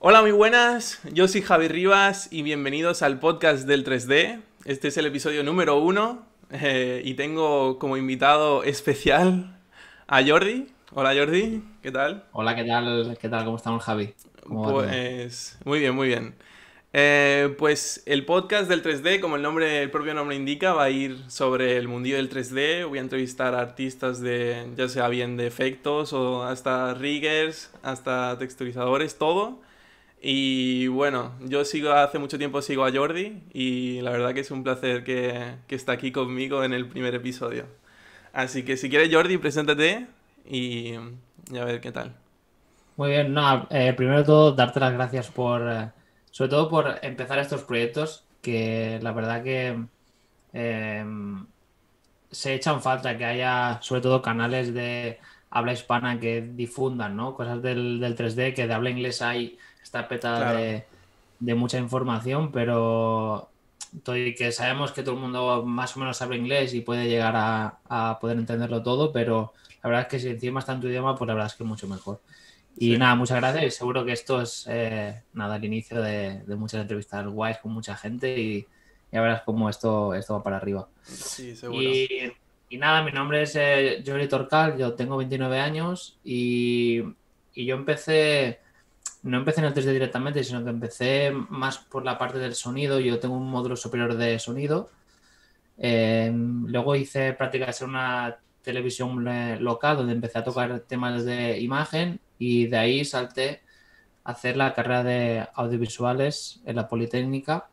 Hola, muy buenas. Yo soy Javi Rivas y bienvenidos al podcast del 3D. Este es el episodio número 1 y tengo como invitado especial a Jordi. Hola Jordi, ¿qué tal? Hola, ¿qué tal? ¿Qué tal? ¿Cómo estamos, Javi? ¿Cómo va todo? Pues muy bien, muy bien. Pues el podcast del 3D, como el propio nombre indica, va a ir sobre el mundillo del 3D. Voy a entrevistar a artistas de, ya sea bien de efectos o hasta riggers, hasta texturizadores, todo. Y bueno, hace mucho tiempo sigo a Jordi y la verdad que es un placer que está aquí conmigo en el primer episodio. Así que si quieres Jordi, preséntate y a ver qué tal. Muy bien, no, primero de todo, darte las gracias sobre todo por empezar estos proyectos, que la verdad que eh, se echan falta que haya, sobre todo, canales de habla hispana que difundan, ¿no? Cosas del 3D, que de habla inglesa hay, está petada Claro, de mucha información, pero y que sabemos que todo el mundo más o menos habla inglés y puede llegar a poder entenderlo todo, pero la verdad es que si encima está en tu idioma, pues la verdad es que mucho mejor. Y sí, nada, muchas gracias. Y seguro que esto es nada, el inicio de muchas entrevistas guays con mucha gente y ya verás cómo esto va para arriba. sí, seguro. Y, y nada, mi nombre es Jordi Torcal, yo tengo 29 años y yo no empecé en el 3D directamente, sino que empecé más por la parte del sonido. Yo tengo un módulo superior de sonido. Luego hice prácticas en una televisión local donde empecé a Sí, tocar temas de imagen y de ahí salté a hacer la carrera de audiovisuales en la Politécnica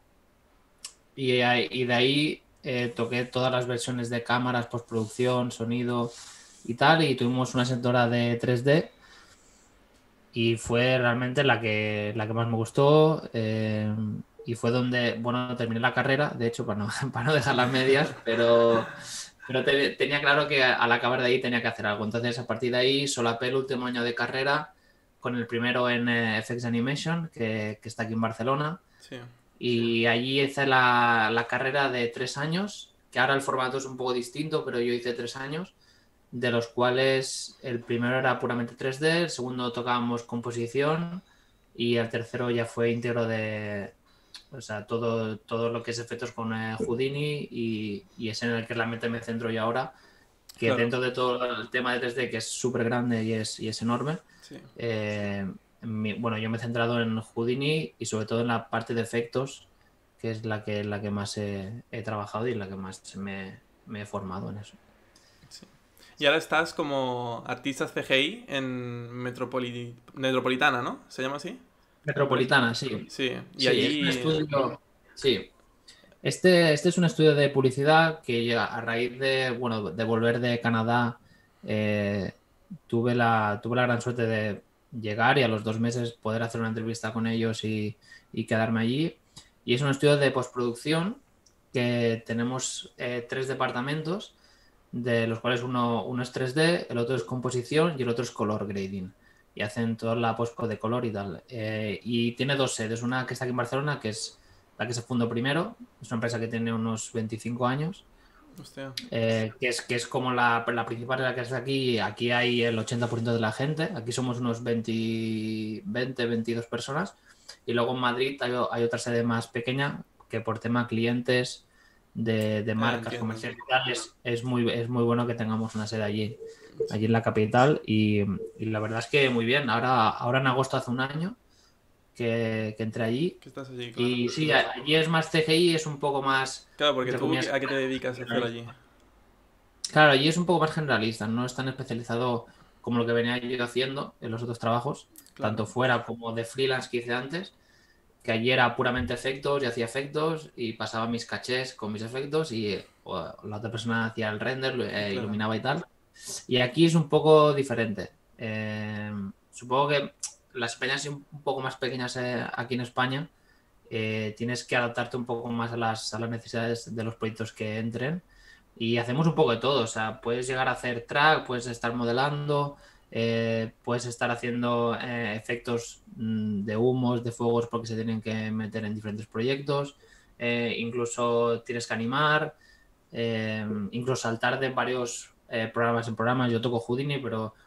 y de ahí toqué todas las versiones de cámaras, postproducción, sonido y tal, y tuvimos una asentora de 3D y fue realmente la que más me gustó y fue donde, bueno, terminé la carrera, de hecho, para no dejar las medias, pero tenía claro que al acabar de ahí tenía que hacer algo. Entonces, a partir de ahí, solapé el último año de carrera con el primero en FX Animation, que está aquí en Barcelona. sí, Y allí hice la carrera de 3 años, que ahora el formato es un poco distinto, pero yo hice 3 años, de los cuales el primero era puramente 3D, el segundo tocábamos composición y el tercero ya fue íntegro o sea, todo lo que es efectos con Houdini y es en el que realmente me centro yo ahora, que claro, dentro de todo el tema de 3D, que es súper grande y es enorme, sí. eh, bueno, yo me he centrado en Houdini y sobre todo en la parte de efectos, que es la que más he trabajado y la que más me he formado en eso. Sí. Y ahora estás como artista CGI en Metropolitana, ¿no? ¿Se llama así? ¿La empresa? Metropolitana, sí. Sí, y Sí, es un allí... estudio. Sí. Este es un estudio de publicidad que a raíz de, bueno, de volver de Canadá, eh, tuve la gran suerte de llegar y a los 2 meses poder hacer una entrevista con ellos y quedarme allí. Y es un estudio de postproducción que tenemos 3 departamentos, de los cuales uno es 3D, el otro es composición y el otro es color grading. Y hacen toda la postpro de color y tal. Y tiene dos sedes, una que está aquí en Barcelona, que es la que se fundó primero, es una empresa que tiene unos 25 años, Hostia, que es como la principal de la que está aquí. Aquí hay el 80% de la gente, aquí somos unos 20 22 personas, y luego en Madrid hay otra sede más pequeña que por tema clientes de marcas entiendo. comerciales y tal, es muy bueno que tengamos una sede allí en la capital y la verdad es que muy bien. Ahora en agosto hace un año que entré allí. Que estás allí, claro. Y sí, allí es más CGI, es un poco más, Claro, porque entre tú, comillas, ¿a qué te dedicas a hacer allí? generalista. Claro, allí es un poco más generalista, no es tan especializado como lo que venía yo haciendo en los otros trabajos, Claro, tanto fuera como de freelance que hice antes, que allí era puramente efectos y hacía efectos y pasaba mis cachés con mis efectos y la otra persona hacía el render, claro. iluminaba y tal. Y aquí es un poco diferente. Supongo que las peñas son un poco más pequeñas aquí en España, tienes que adaptarte un poco más a a las necesidades de los proyectos que entren. Y hacemos un poco de todo, o sea, puedes llegar a hacer track, puedes estar modelando, puedes estar haciendo efectos de humos, de fuegos, porque se tienen que meter en diferentes proyectos, incluso tienes que animar, incluso saltar de varios programas en programas. Yo toco Houdini, pero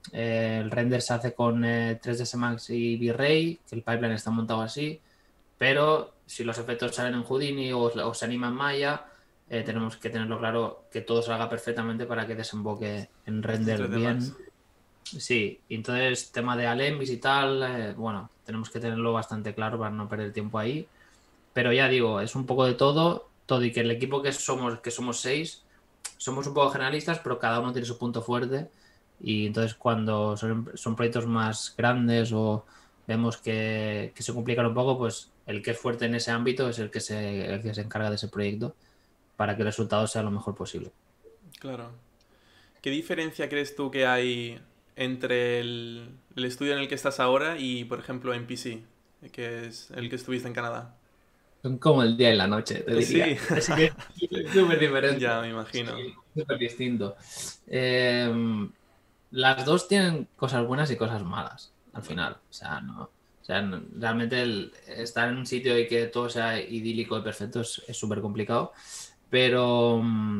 El render se hace con 3ds Max y V-Ray, que el pipeline está montado así, pero si los efectos salen en Houdini o se anima en Maya, tenemos que tenerlo claro que todo salga perfectamente para que desemboque en render 3D bien. Max. Sí, entonces tema de Alemis y tal, bueno, tenemos que tenerlo bastante claro para no perder tiempo ahí. Pero ya digo, es un poco de todo y que el equipo que somos 6, somos un poco generalistas, pero cada uno tiene su punto fuerte. Y entonces cuando son proyectos más grandes o vemos que se complican un poco, pues el que es fuerte en ese ámbito es el que se encarga de ese proyecto para que el resultado sea lo mejor posible. Claro. ¿Qué diferencia crees tú que hay entre el estudio en el que estás ahora y, por ejemplo, en PC, que es el que estuviste en Canadá? Son como el día y la noche, te Sí, diría. Así que es súper ya diferente. me imagino. Sí, súper distinto. Las dos tienen cosas buenas y cosas malas, al final. O sea, no. O sea, realmente estar en un sitio y que todo sea idílico y perfecto es súper complicado. Pero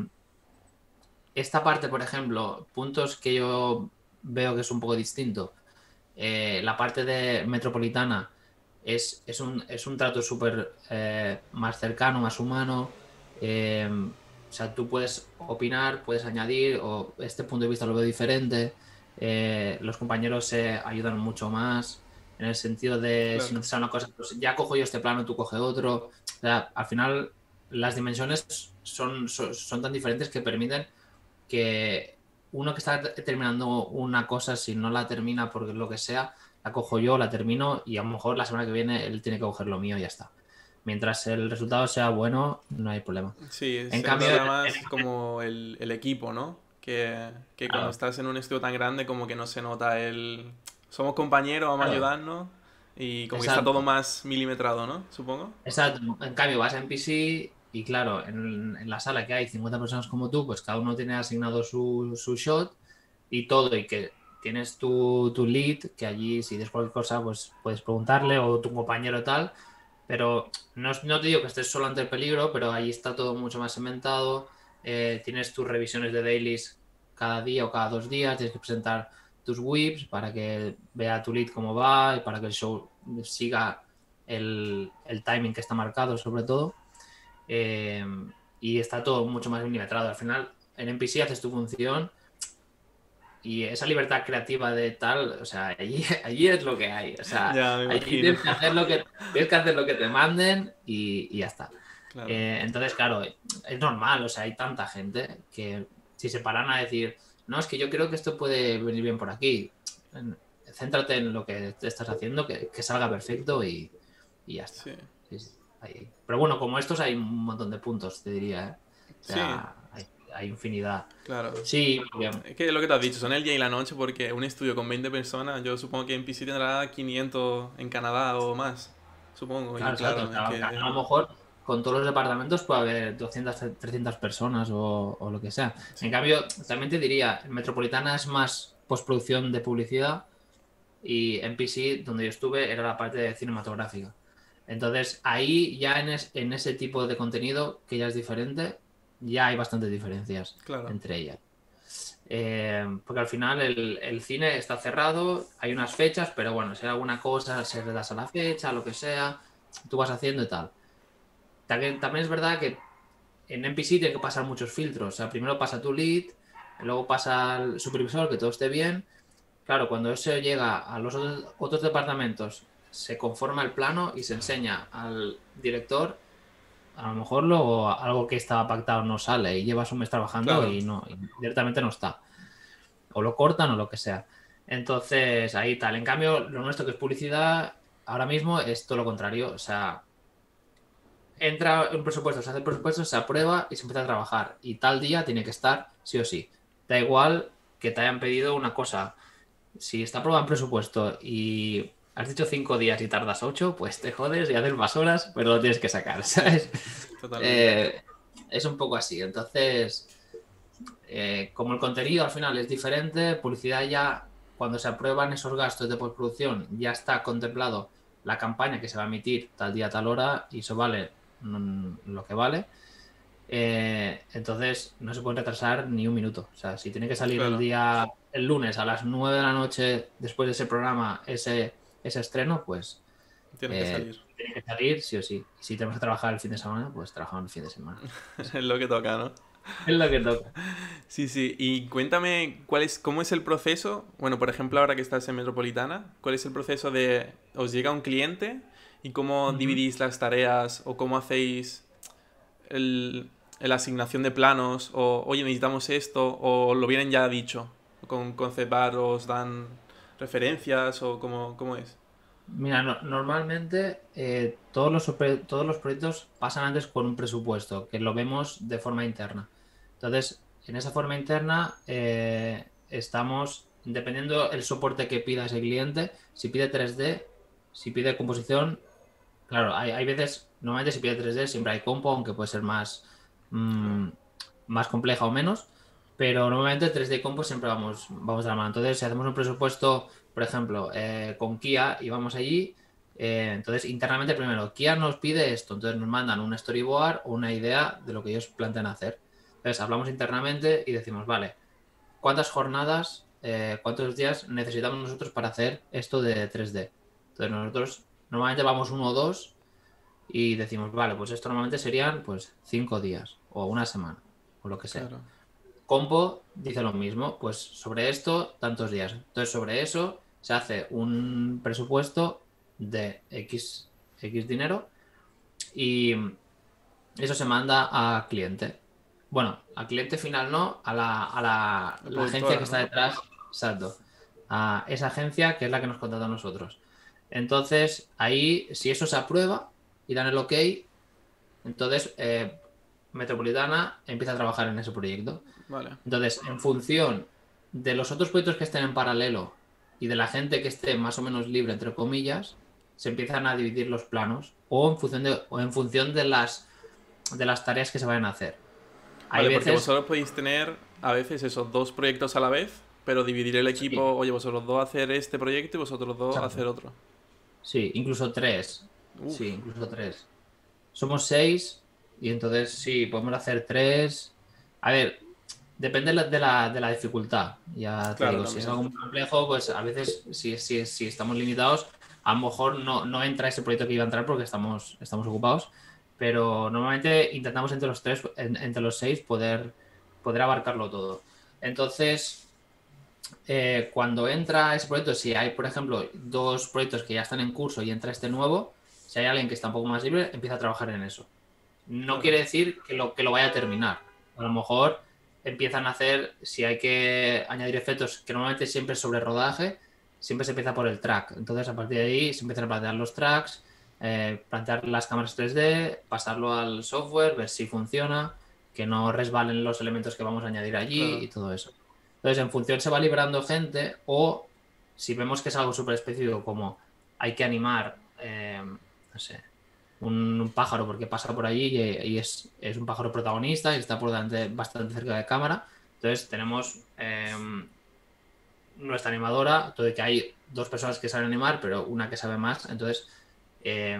esta parte, por ejemplo, puntos que yo veo que es un poco distinto. La parte de metropolitana es un trato súper más cercano, más humano. O sea, tú puedes opinar, puedes añadir, o este punto de vista lo veo diferente. Los compañeros se ayudan mucho más en el sentido de si no Claro. te sale una cosa, pues ya cojo yo este plano, tú coge otro. O sea, al final las dimensiones son tan diferentes que permiten que uno que está terminando una cosa, si no la termina por lo que sea, la cojo yo, la termino y a lo mejor la semana que viene él tiene que coger lo mío y ya está. Mientras el resultado sea bueno, no hay problema. Sí, En se cambio, nota más como el equipo, ¿no? Que cuando claro, estás en un estudio tan grande como que no se nota el... Somos compañeros, vamos a claro, ayudarnos y como que está todo exacto, más milimetrado, ¿no? Supongo. exacto. En cambio, vas en PC y claro, en la sala que hay 50 personas como tú, pues cada uno tiene asignado su shot y todo, y que tienes tu lead, que allí si tienes cualquier cosa, pues puedes preguntarle o tu compañero tal. Pero no te digo que estés solo ante el peligro, pero ahí está todo mucho más cementado. Tienes tus revisiones de dailies cada día o cada 2 días. Tienes que presentar tus whips para que vea tu lead cómo va y para que el show siga el timing que está marcado, sobre todo. Eh, y está todo mucho más milimetrado. Al final, en NPC haces tu función y esa libertad creativa de tal, o sea, allí es lo que hay. O sea, Ya, me allí imagino. tienes que hacer lo que te manden y ya está. Claro. Entonces, claro, es normal, o sea, hay tanta gente que si se paran a decir, no, es que yo creo que esto puede venir bien por aquí, céntrate en lo que te estás haciendo, que salga perfecto y ya está. Sí. Sí, sí, pero bueno, como estos hay un montón de puntos, te diría, ¿eh? O Sí, sea, hay infinidad. claro. Sí, porque Es que lo que te has dicho, son el día y la noche porque un estudio con 20 personas, yo supongo que en PC tendrá 500 en Canadá o más. Supongo. Y claro, exacto. O claro, es sea, que... a lo mejor con todos los departamentos puede haber 200, 300 personas o lo que sea. En Sí, cambio, también te diría, en Metropolitana es más postproducción de publicidad y en PC, donde yo estuve, era la parte de cinematográfica. Entonces, ahí ya en ese tipo de contenido, que ya es diferente, ya hay bastantes diferencias claro. entre ellas. Porque al final el cine está cerrado, hay unas fechas, pero bueno, si hay alguna cosa, se retrasa la fecha, lo que sea, tú vas haciendo y tal. También es verdad que en NPC tiene que pasar muchos filtros. O sea, primero pasa tu lead, luego pasa el supervisor, que todo esté bien. Claro, cuando eso llega a los otros departamentos, se conforma el plano y se enseña al director. A lo mejor luego algo que estaba pactado no sale y llevas un mes trabajando Claro. y directamente no está. O lo cortan o lo que sea. Entonces, ahí tal. En cambio, lo nuestro que es publicidad, ahora mismo es todo lo contrario. O sea, entra un presupuesto, se hace el presupuesto, se aprueba y se empieza a trabajar. Y tal día tiene que estar sí o sí. Da igual que te hayan pedido una cosa. Si está aprobado el presupuesto y has dicho 5 días y tardas 8, pues te jodes y haces más horas, pero lo tienes que sacar, ¿sabes? Totalmente. Eh, es un poco así. Entonces, como el contenido al final es diferente, publicidad ya, cuando se aprueban esos gastos de postproducción, ya está contemplado la campaña que se va a emitir tal día, tal hora, y eso vale lo que vale. Entonces no se puede retrasar ni un minuto. O sea, si tiene que salir el Claro. día el lunes a las 9 de la noche, después de ese programa, ese estreno, pues Tienes que salir. tiene que salir sí o sí. Y si tenemos que trabajar el fin de semana, pues trabajamos el fin de semana. Es lo que toca, ¿no? Es lo que toca. Sí, sí. Y cuéntame cómo es el proceso. Bueno, por ejemplo, ahora que estás en Metropolitana, ¿cuál es el proceso de os llega un cliente y cómo Ujú. dividís las tareas o cómo hacéis la asignación de planos o oye, necesitamos esto o lo vienen ya dicho? Con Concept Art os dan referencias o cómo es. Mira, normalmente todos los proyectos pasan antes con un presupuesto, que lo vemos de forma interna. Entonces, en esa forma interna estamos, dependiendo el soporte que pida ese cliente, si pide 3D, si pide composición, claro, hay veces, normalmente si pide 3D siempre hay compo, aunque puede ser Claro. mm, más compleja o menos, pero normalmente 3D y compo siempre vamos de la mano. Entonces, si hacemos un presupuesto, por ejemplo, con Kia y vamos allí, entonces internamente primero, Kia nos pide esto, entonces nos mandan un storyboard o una idea de lo que ellos plantean hacer. Entonces, hablamos internamente y decimos, vale, ¿cuántas jornadas, cuántos días necesitamos nosotros para hacer esto de 3D? Entonces, nosotros normalmente vamos uno o dos y decimos, vale, pues esto normalmente serían pues 5 días o una semana o lo que sea. Claro. Compo dice lo mismo, pues sobre esto tantos días. Entonces sobre eso se hace un presupuesto de X dinero y eso se manda a cliente. Bueno, al cliente final no, La la agencia que productora, está ¿no? detrás, exacto. A esa agencia que es la que nos contrata a nosotros. Entonces, ahí, si eso se aprueba y dan el ok, entonces Metropolitana empieza a trabajar en ese proyecto. Vale. Entonces, en función de los otros proyectos que estén en paralelo y de la gente que esté más o menos libre, entre comillas, se empiezan a dividir los planos o en función de las tareas que se vayan a hacer. Hay Vale, porque veces, vosotros podéis tener a veces esos dos proyectos a la vez, pero dividir el equipo, sí, oye, vosotros dos hacer este proyecto y vosotros dos exacto. hacer otro. Sí, incluso tres. Sí, Uf, incluso tres. Somos seis y entonces sí, podemos hacer tres. A ver, depende de la dificultad. Ya te claro, digo, si es también. algo muy complejo, pues a veces si estamos limitados, a lo mejor no entra ese proyecto que iba a entrar porque estamos ocupados. Pero normalmente intentamos entre los tres, entre los seis, poder abarcarlo todo. Entonces, cuando entra ese proyecto, si hay, por ejemplo, dos proyectos que ya están en curso y entra este nuevo, si hay alguien que está un poco más libre, empieza a trabajar en eso. No Claro, quiere decir que lo vaya a terminar. A lo mejor empiezan a hacer, si hay que añadir efectos, que normalmente siempre es sobre rodaje, siempre se empieza por el track. Entonces, a partir de ahí se empiezan a plantear los tracks, plantear las cámaras 3D, pasarlo al software, ver si funciona, que no resbalen los elementos que vamos a añadir allí claro. y todo eso. Entonces, en función se va liberando gente o si vemos que es algo súper específico como hay que animar, no sé, un pájaro porque pasa por allí y es un pájaro protagonista y está por delante bastante cerca de cámara. Entonces tenemos nuestra animadora, todo de que hay dos personas que saben animar, pero una que sabe más. Entonces, eh,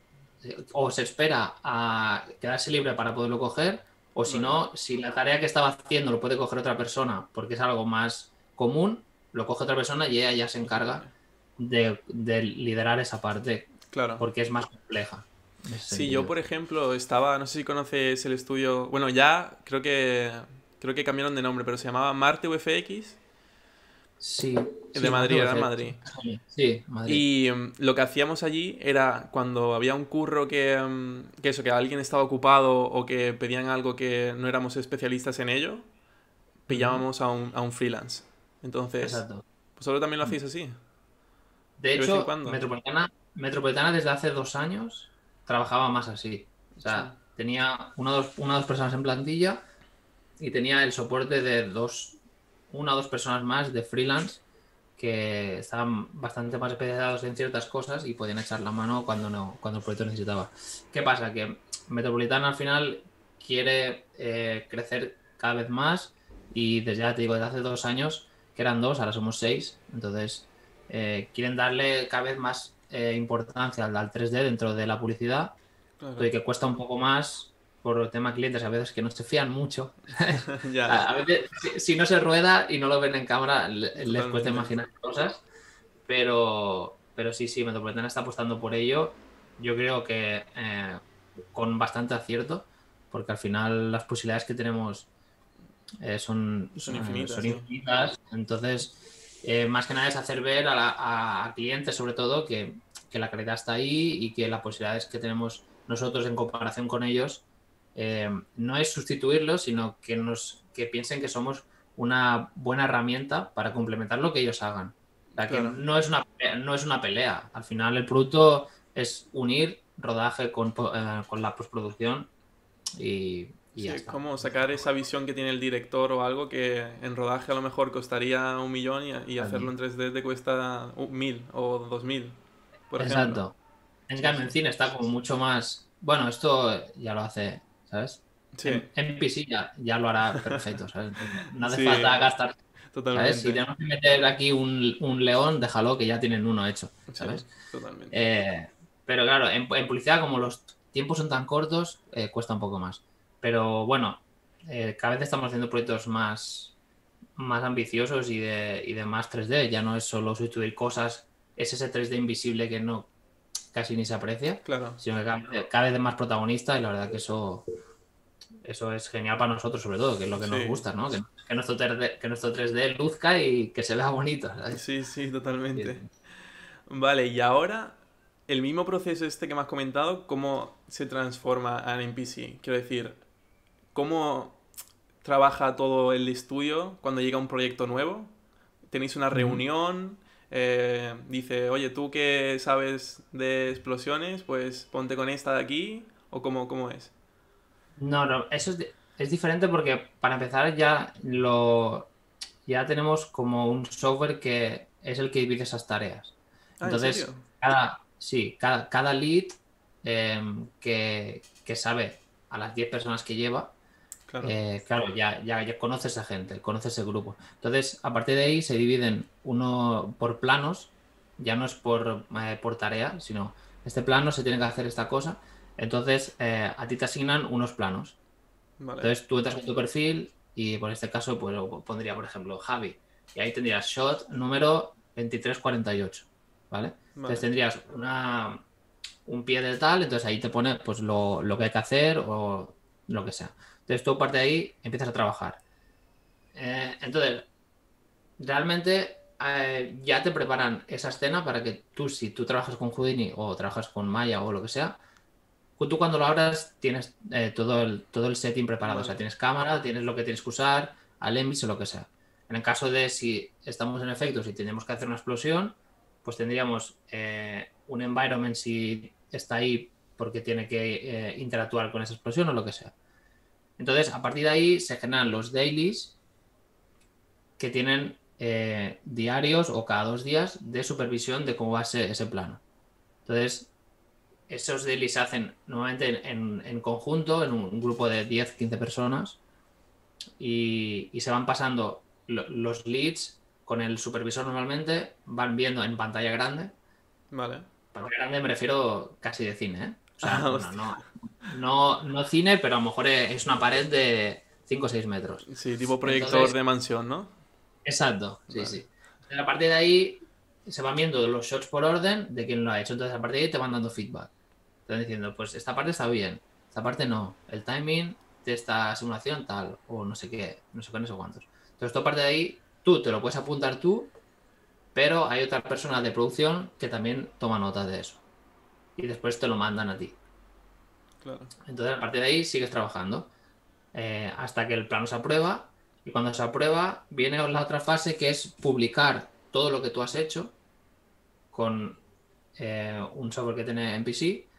o se espera a quedarse libre para poderlo coger, o si Vale. no, si la tarea que estaba haciendo lo puede coger otra persona porque es algo más común, lo coge otra persona y ella ya se encarga Vale. de liderar esa parte Claro. porque es más compleja en ese Sí, yo sentido. por ejemplo estaba, no sé si conoces el estudio, bueno, ya creo que cambiaron de nombre, pero se llamaba Marte UFX Sí, de sí, Marte Madrid, era en VC. Madrid. Sí, Madrid. Y lo que hacíamos allí era cuando había un curro que eso, que alguien estaba ocupado o que pedían algo que no éramos especialistas en ello, Ujú. pillábamos a un freelance. Entonces, Exacto. ¿vosotros también lo hacéis así? De De vez en hecho, cuando. Metropolitana desde hace 2 años trabajaba más así. O Sí. sea, tenía una o dos personas en plantilla y tenía el soporte de una o dos personas más de freelance que estaban bastante más especializados en ciertas cosas y podían echar la mano cuando no, cuando el proyecto necesitaba. ¿Qué pasa? Que Metropolitana al final quiere crecer cada vez más y desde ya te digo, desde hace 2 años, que eran dos, ahora somos seis, entonces quieren darle cada vez más importancia al 3D dentro de la publicidad, Claro. de que cuesta un poco más por el tema clientes a veces que no se fían mucho. Ya, A veces, si no se rueda y no lo ven en cámara, les cuesta totalmente. imaginar cosas. Pero sí, Metropolitana está apostando por ello. Yo creo que con bastante acierto, porque al final las posibilidades que tenemos Son infinitas, son sí. infinitas. Entonces, más que nada es hacer ver a clientes, sobre todo, que la calidad está ahí y que las posibilidades que tenemos nosotros en comparación con ellos no es sustituirlos, sino que piensen que somos una buena herramienta para complementar lo que ellos hagan. O sea, que Claro. no es una pelea. Al final, el producto es unir rodaje con la postproducción y Sí, ya es está. como sacar esa visión que tiene el director o algo que en rodaje a lo mejor costaría 1 millón y hacerlo en 3D te cuesta 1.000 o 2.000, por ejemplo. Exacto. En Sí, cambio, sí. en cine está como mucho más. Bueno, esto ya lo hace, ¿sabes? Sí, En PC ya lo hará perfecto, ¿sabes? No hace sí, falta gastar, ¿sabes? Si totalmente. tenemos que meter aquí un león, déjalo que ya tienen uno hecho, Sí, ¿sabes? totalmente. Eh, pero claro, en publicidad, como los tiempos son tan cortos, cuesta un poco más. Pero bueno, cada vez estamos haciendo proyectos más ambiciosos y de más 3D. Ya no es solo sustituir cosas, es ese 3D invisible que no casi ni se aprecia, Claro. sino que cada vez es más protagonista y la verdad que eso es genial para nosotros, sobre todo, que es lo que nos Sí, gusta, ¿no? Que nuestro 3D luzca y que se vea bonito, ¿sabes? sí, sí, Sí, totalmente. sí. Vale, y ahora el mismo proceso este que me has comentado, ¿cómo se transforma a NPC? Quiero decir, ¿cómo trabaja todo el estudio cuando llega un proyecto nuevo? ¿Tenéis una Ujú. reunión? Dice, oye, tú que sabes de explosiones, pues ponte con esta de aquí. ¿O cómo es? No, no, eso es diferente porque para empezar ya tenemos como un software que es el que divide esas tareas. Ah, ¿en serio? Entonces, sí, cada lead que sabe a las 10 personas que lleva, Claro. claro, ya conoce esa gente, conoce ese grupo. Entonces, a partir de ahí se dividen uno por planos, ya no es por tarea, sino este plano se tiene que hacer esta cosa. Entonces, a ti te asignan unos planos. Vale, Entonces, tú entras con tu perfil y por este caso pues, pondría, por ejemplo, Javi. Y ahí tendrías shot número 2348, ¿vale? Entonces vale. tendrías un pie de tal, entonces ahí te pone pues lo que hay que hacer o lo que sea. Entonces tú parte de ahí empiezas a trabajar. Entonces, realmente ya te preparan esa escena para que tú, si tú trabajas con Houdini o trabajas con Maya o lo que sea, tú cuando lo abras tienes todo el setting preparado. O sea, Vale. tienes cámara, tienes lo que tienes que usar, Alembic o lo que sea. En el caso de si estamos en efectos y tenemos que hacer una explosión, pues tendríamos un environment si está ahí porque tiene que interactuar con esa explosión o lo que sea. Entonces, a partir de ahí se generan los dailies que tienen diarios o cada 2 días de supervisión de cómo va ese plano. Entonces, esos dailies se hacen nuevamente en conjunto, en un grupo de 10 15 personas, y se van pasando los leads con el supervisor normalmente, van viendo en pantalla grande. Vale. Pantalla grande me refiero casi de cine, ¿eh? O sea, Ah, bueno, hostia. no cine, pero a lo mejor es una pared de 5 o 6 metros. Sí, tipo proyector Entonces, de mansión, ¿no? exacto, sí, Vale. sí. A partir de ahí se van viendo los shots por orden de quién lo ha hecho. Entonces, a partir de ahí te van dando feedback. Te van diciendo, pues esta parte está bien, esta parte no. El timing de esta simulación tal, o no sé qué, no sé qué, no sé cuántos. Entonces, tú a partir de ahí, tú te lo puedes apuntar tú, pero hay otra persona de producción que también toma nota de eso. Y después te lo mandan a ti. Claro. Entonces, a partir de ahí sigues trabajando hasta que el plano se aprueba. Y cuando se aprueba, viene la otra fase que es publicar todo lo que tú has hecho con un software que tiene en PC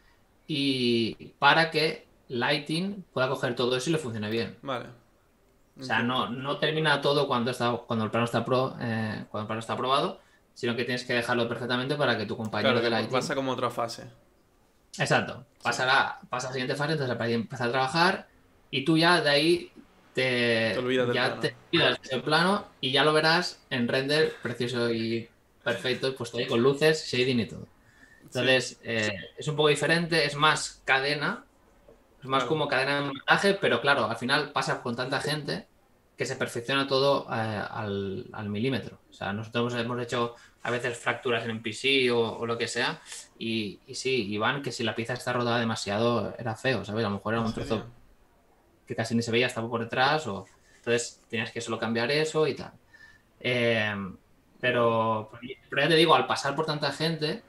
y para que Lighting pueda coger todo eso y le funcione bien. Vale. O sea, Entiendo. no termina todo cuando el plano cuando el plano está aprobado, sino que tienes que dejarlo perfectamente para que tu Claro, compañero que de pasa Lighting. como otra fase. Exacto. Sí. Pasa a la siguiente fase, entonces para empezar a trabajar y tú ya de ahí Te olvidas del ya plano. te tiras el plano y ya lo verás en render precioso y perfecto, puesto ahí con luces, shading y todo. Sí. Entonces, es un poco diferente, es más cadena, Es más Claro, como cadena de montaje, pero claro, al final pasa con tanta gente que se perfecciona todo al milímetro. O sea, nosotros hemos hecho a veces fracturas en PC o lo que sea, y sí, Iván, que si la pieza está rodada demasiado era feo, ¿sabes? A lo mejor era en un serio. trozo que casi ni se veía, estaba por detrás, o entonces tenías que solo cambiar eso y tal. Eh, Wow. pero ya te digo, al pasar por tanta gente,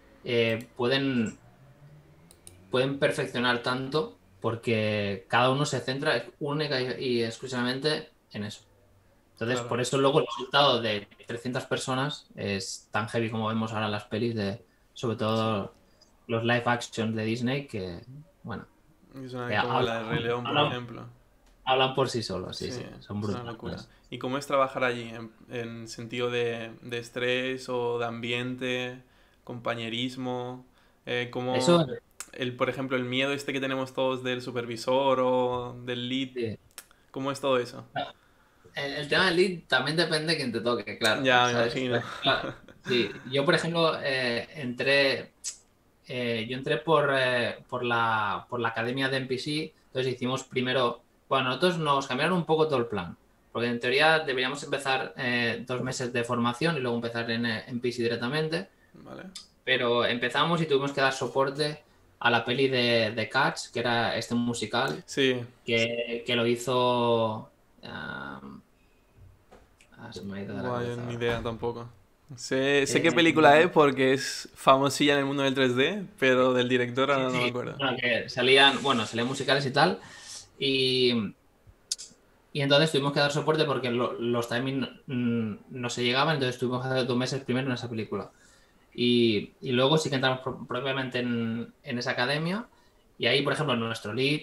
pueden perfeccionar tanto porque cada uno se centra única y exclusivamente en eso. Entonces, Claro. por eso luego el resultado de 300 personas es tan heavy como vemos ahora en las pelis de, sobre Sí. todo los live action de Disney, que, bueno, Es que como la de Rey León, por hablan, ejemplo. hablan por sí solos, sí, Sí, sí, son es una locura. brutales. ¿Y cómo es trabajar allí? En sentido de estrés o de ambiente, compañerismo, Eso, como por ejemplo, el miedo este que tenemos todos del supervisor o del lead, sí. ¿cómo es todo eso? El tema del lead también depende de quién te toque, claro, Ya, me ¿sabes? imagino. Claro, sí, yo por ejemplo yo entré por la academia de NPC, entonces hicimos primero, bueno, nosotros nos cambiaron un poco todo el plan, porque en teoría deberíamos empezar 2 meses de formación y luego empezar en NPC directamente, Vale. pero empezamos y tuvimos que dar soporte a la peli de Cats, que era este musical, Sí, que lo hizo... se me ha ido de la guay, cabeza ni ahora. idea tampoco. Sé qué Eh, película es porque es famosilla en el mundo del 3D, pero del director sí, ahora no me sí. acuerdo. Bueno, que salían musicales y tal. Y, y entonces tuvimos que dar soporte porque los timings no se llegaban, entonces tuvimos que hacer 2 meses primero en esa película. Y luego sí que entramos propiamente en esa academia. Y ahí, por ejemplo, nuestro lead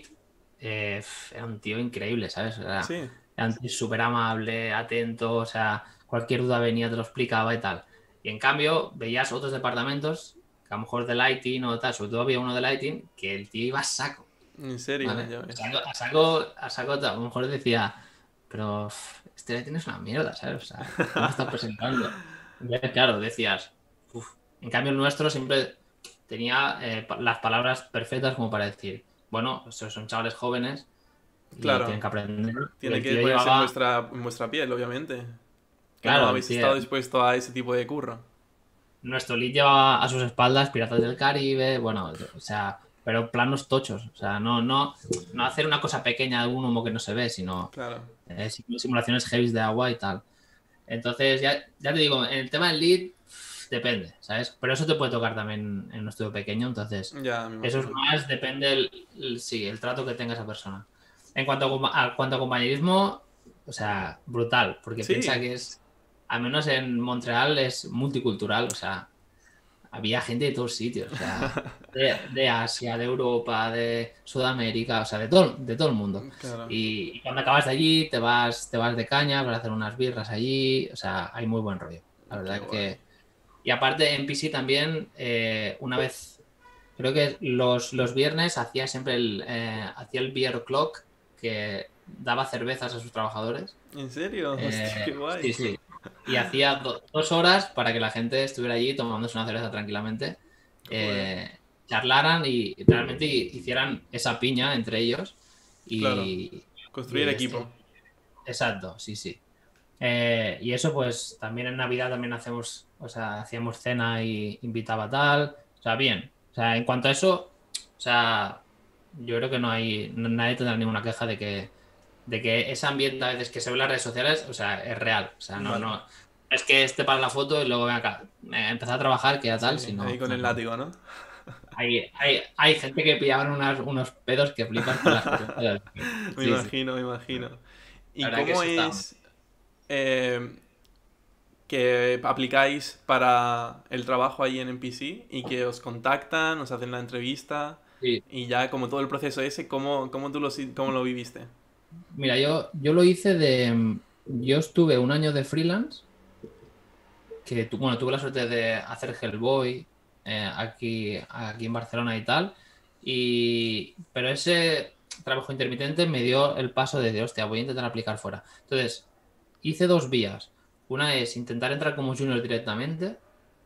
era un tío increíble, ¿sabes? Sí, Era un tío súper amable, atento, o sea, cualquier duda venía, te lo explicaba y tal. Y en cambio, veías otros departamentos, que a lo mejor de lighting o tal, sobre todo había uno de lighting, que el tío iba a saco, en serio, ¿vale? ya A ves. saco, a saco, a saco, a lo mejor decía, pero este lighting es una mierda, ¿sabes? O sea, ¿cómo está presentando? Entonces, claro, decías, uff. En cambio, el nuestro siempre tenía las palabras perfectas como para decir, bueno, estos son chavales jóvenes y Claro, tienen que aprender, porque tiene el que tío ponerse llevaba, en vuestra piel, obviamente. Que no claro, el habéis tío, estado dispuesto a ese tipo de curro. nuestro lead llevaba a sus espaldas Piratas del Caribe, bueno, o sea, pero planos tochos, o sea, no hacer una cosa pequeña de un humo que no se ve, sino Claro, simulaciones heavy de agua y tal. Entonces, ya te digo, en el tema del lead, depende, ¿sabes? Pero eso te puede tocar también en un estudio pequeño, entonces, ya me eso es imagino. más, depende sí, el trato que tenga esa persona. En cuanto a compañerismo, o sea, brutal, porque piensa Sí, que al menos en Montreal es multicultural, o sea, había gente de todos sitios, o sea, de Asia, de Europa, de Sudamérica, o sea, de todo el mundo. claro, Y cuando acabas de allí, te vas de caña para hacer unas birras allí, o sea, hay muy buen rollo. La qué verdad guay. que... Y aparte, en PC también, una vez, creo que los viernes hacía el beer clock, que daba cervezas a sus trabajadores. ¿En serio? Hostia, qué guay. Sí, sí. Y hacía 2 horas para que la gente estuviera allí tomándose una cerveza tranquilamente, Joder, charlaran y realmente hicieran esa piña entre ellos. claro. Y Construir equipo. exacto, sí, sí. Y eso, pues también en Navidad también o sea, hacíamos cena y invitaba tal. O sea, bien. O sea, en cuanto a eso, o sea, yo creo que nadie tendrá ninguna queja de que ese ambiente a veces que se ve en las redes sociales, o sea, es real. O sea, no, Vale. no es que esté para la foto y luego venga acá, empezar a trabajar, que ya Sí, tal, ahí sino, con no, el no. látigo, ¿no? Hay gente que pillaban unos pedos que flipas con las preguntas. Me Sí, sí. imagino, me imagino. La ¿Y verdad que cómo eso está. es que aplicáis para el trabajo ahí en NPC y que os contactan, os hacen la entrevista Sí. y ya como todo el proceso ese, cómo lo viviste? Mira, yo lo hice yo estuve un año de freelance, que bueno, tuve la suerte de hacer Hellboy aquí en Barcelona y tal, pero ese trabajo intermitente me dio el paso de, hostia, voy a intentar aplicar fuera. Entonces, hice dos vías. Una es intentar entrar como junior directamente,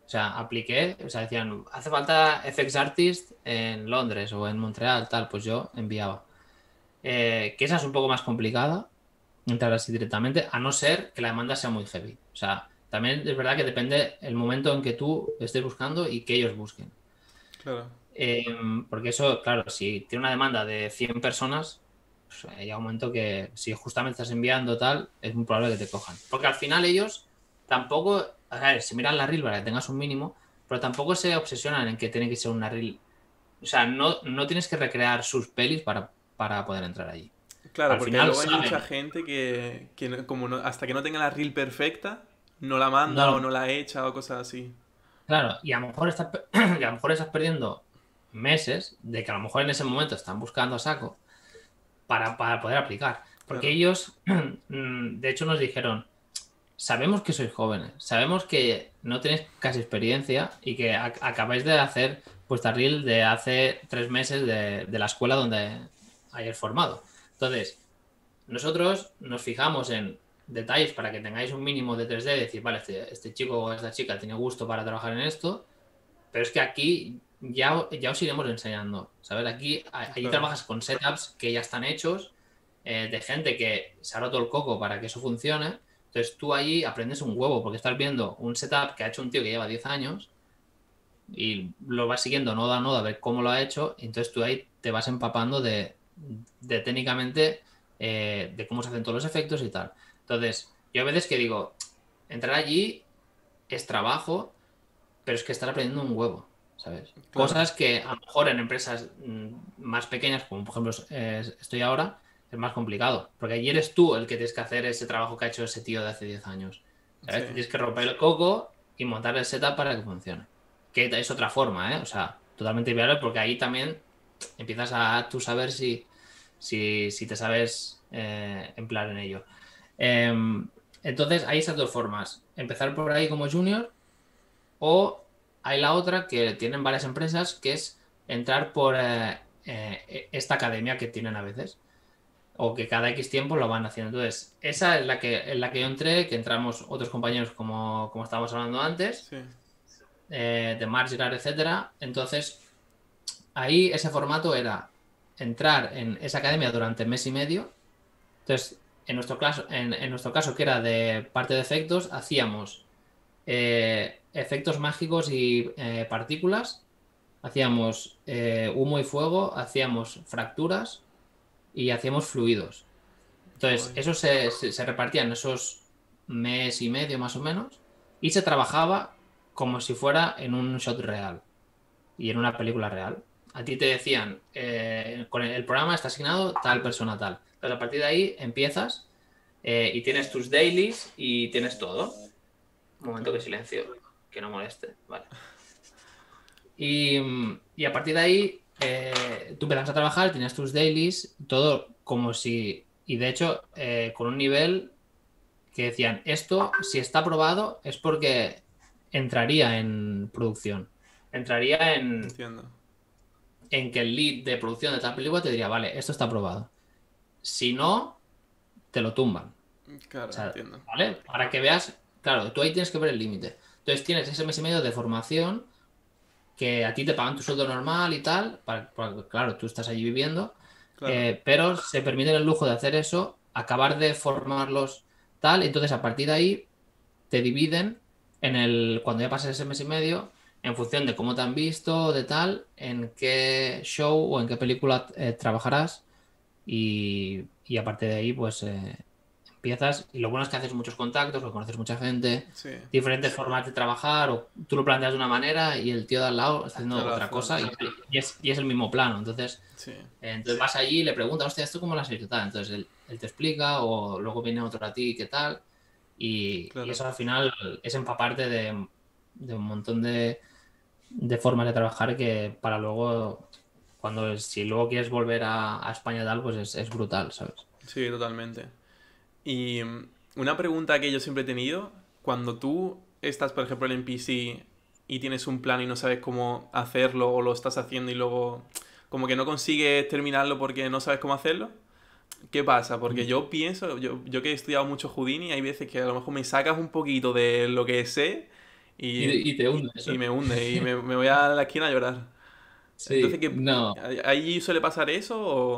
O sea, apliqué, o sea, decían, hace falta FX Artist en Londres o en Montreal, tal, pues yo enviaba. Que esa es un poco más complicada, entrar así directamente, a no ser que la demanda sea muy heavy. O sea, también es verdad que depende el momento en que tú estés buscando y que ellos busquen. Claro, Eh, Porque eso, claro, si tiene una demanda de 100 personas, pues hay un momento que si justamente estás enviando tal, es muy probable que te cojan. Porque al final ellos tampoco, a ver, se miran la reel para que tengas un mínimo, pero tampoco se obsesionan en que tiene que ser una reel. O sea, no tienes que recrear sus pelis para poder entrar allí. claro, Al porque final luego hay mucha saben, gente que como hasta que no tenga la reel perfecta, no la manda o no, no la echa o cosas así. claro, y a lo mejor estás, y a lo mejor estás perdiendo meses de que a lo mejor en ese momento están buscando a saco para poder aplicar. Porque Claro, ellos, de hecho, nos dijeron, sabemos que sois jóvenes, sabemos que no tenéis casi experiencia y que acabáis de hacer vuestra reel de hace 3 meses de la escuela donde hayáis formado. Entonces, nosotros nos fijamos en detalles para que tengáis un mínimo de 3D y decir, vale, este chico o esta chica tiene gusto para trabajar en esto, pero es que aquí ya os iremos enseñando, ¿sabes? Allí claro, trabajas con setups que ya están hechos, de gente que se ha roto el coco para que eso funcione. Entonces tú allí aprendes un huevo, porque estás viendo un setup que ha hecho un tío que lleva 10 años y lo vas siguiendo nodo a nodo a ver cómo lo ha hecho, y entonces tú ahí te vas empapando de técnicamente de cómo se hacen todos los efectos y tal. Entonces, yo a veces que digo, entrar allí es trabajo, pero es que estar aprendiendo un huevo, ¿sabes? claro. Cosas que a lo mejor en empresas más pequeñas, como por ejemplo estoy ahora, es más complicado, porque allí eres tú el que tienes que hacer ese trabajo que ha hecho ese tío de hace 10 años, Sí, ¿sabes? Te tienes que romper el coco y montar el setup para que funcione. Que es otra forma, ¿eh? O sea, totalmente viable porque ahí también empiezas a tú saber si te sabes emplear en ello. Entonces, hay esas dos formas. Empezar por ahí como junior o hay la otra que tienen varias empresas, que es entrar por esta academia que tienen a veces, o que cada X tiempo lo van haciendo. Entonces, esa es en la que yo entré, que entramos otros compañeros como estábamos hablando antes, sí. de Marginal, etcétera. Entonces, ahí ese formato era entrar en esa academia durante mes y medio. Entonces, en nuestro caso, que era de parte de efectos, hacíamos efectos mágicos y partículas, hacíamos humo y fuego, hacíamos fracturas y hacíamos fluidos. Qué Entonces, guay. eso se repartía en esos mes y medio más o menos y se trabajaba como si fuera en un shot real y en una película real. A ti te decían, con el programa está asignado tal persona tal. Entonces, a partir de ahí empiezas y tienes tus dailies y tienes todo. Un momento que Claro. silencio, que no moleste. Vale. Y a partir de ahí, tú empiezas a trabajar, tienes tus dailies, todo como si. Y de hecho, con un nivel que decían, esto, si está aprobado, es porque entraría en producción. Entraría Entiendo. en que el lead de producción de tal película te diría, vale, esto está aprobado. Si no, te lo tumban. O Claro, sea, entiendo. ¿vale? Para que veas, claro, tú ahí tienes que ver el límite. Entonces tienes ese mes y medio de formación que a ti te pagan tu sueldo normal y tal, claro, tú estás allí viviendo, Claro. pero se permiten el lujo de hacer eso, acabar de formarlos tal, entonces a partir de ahí te dividen cuando ya pasas ese mes y medio, en función de cómo te han visto, de tal, en qué show o en qué película trabajarás y aparte de ahí, pues empiezas y lo bueno es que haces muchos contactos, o conoces mucha gente, Sí. diferentes formas de trabajar, o tú lo planteas de una manera y el tío de al lado está haciendo Claro, otra hace cosa otra. y es el mismo plano. Sí. Entonces vas allí y le preguntas, hostia, ¿esto cómo lo has hecho? Tal. Entonces él te explica o luego viene otro a ti, ¿qué tal? Y Claro. eso al final es empaparte de un montón de formas de trabajar que para luego, si luego quieres volver a España tal, pues es brutal, ¿sabes? Sí, totalmente. Y una pregunta que yo siempre he tenido, cuando tú estás, por ejemplo, en el NPC y tienes un plan y no sabes cómo hacerlo o lo estás haciendo y luego como que no consigues terminarlo porque no sabes cómo hacerlo, ¿qué pasa? Porque yo pienso, yo que he estudiado mucho Houdini, hay veces que a lo mejor me sacas un poquito de lo que sé Y, Y te hunde y eso. me hunde y me voy a la esquina a llorar. Entonces, Sí, no. ¿ahí suele pasar eso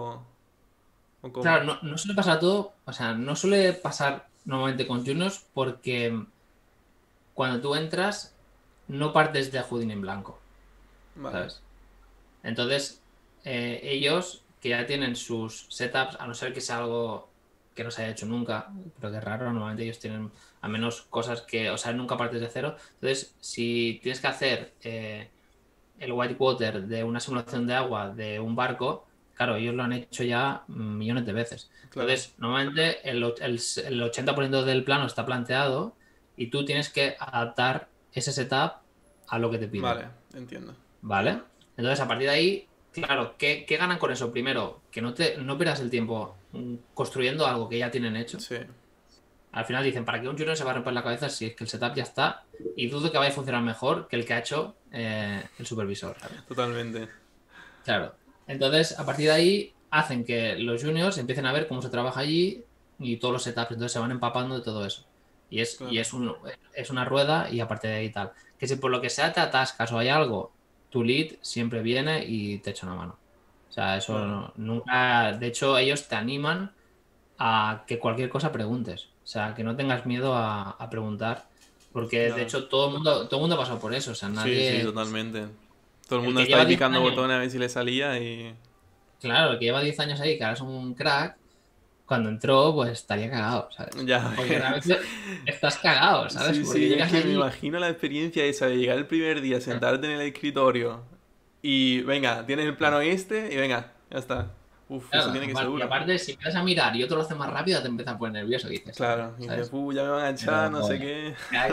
o cómo? Claro, no suele pasar todo, o sea, no suele pasar normalmente con juniors porque cuando tú entras no partes de Houdin en blanco, Vale, ¿sabes? Entonces, ellos que ya tienen sus setups, a no ser que sea algo que no se haya hecho nunca, pero que es raro, normalmente ellos tienen al menos cosas que, o sea, nunca partes de cero. Entonces, si tienes que hacer el whitewater de una simulación de agua de un barco, claro, ellos lo han hecho ya millones de veces. claro. Entonces, normalmente el 80% del plano está planteado y tú tienes que adaptar ese setup a lo que te piden. Vale, entiendo. ¿Vale? Entonces, a partir de ahí, claro, ¿qué ganan con eso? Primero, que no pierdas el tiempo construyendo algo que ya tienen hecho. Sí, Al final dicen, ¿para qué un junior se va a romper la cabeza si es que el setup ya está? Y dudo que vaya a funcionar mejor que el que ha hecho el supervisor, ¿sabes? totalmente. Claro. Entonces, a partir de ahí, hacen que los juniors empiecen a ver cómo se trabaja allí y todos los setups. Entonces, se van empapando de todo eso. Y Claro, es una rueda y aparte de ahí tal. Que si por lo que sea te atascas o hay algo, tu lead siempre viene y te echa una mano. O sea, eso claro, nunca. De hecho, ellos te animan a que cualquier cosa preguntes. O sea, que no tengas miedo a preguntar. Porque de claro. hecho todo el mundo ha pasado por eso. O sea, Sí, sí, nadie. totalmente. Todo el El mundo que está ahí lleva 10 picando años, botones a ver si le salía y... claro, el que lleva 10 años ahí, que ahora es un crack, cuando entró, pues estaría cagado, ¿sabes? Ya Porque ves. realmente estás cagado, ¿sabes? Sí, Porque sí, es llegas que me allí. imagino la experiencia esa de llegar el primer día, sentarte en el escritorio y venga, tienes el plano este y venga, ya está. Uf, eso Claro, tiene que ser y duro. aparte, si empiezas a mirar y otro lo hace más rápido, te empiezas a poner nervioso, y dices, a ver, Claro, y dices, ¿sabes? ya me van a echar, Pero, no sé qué.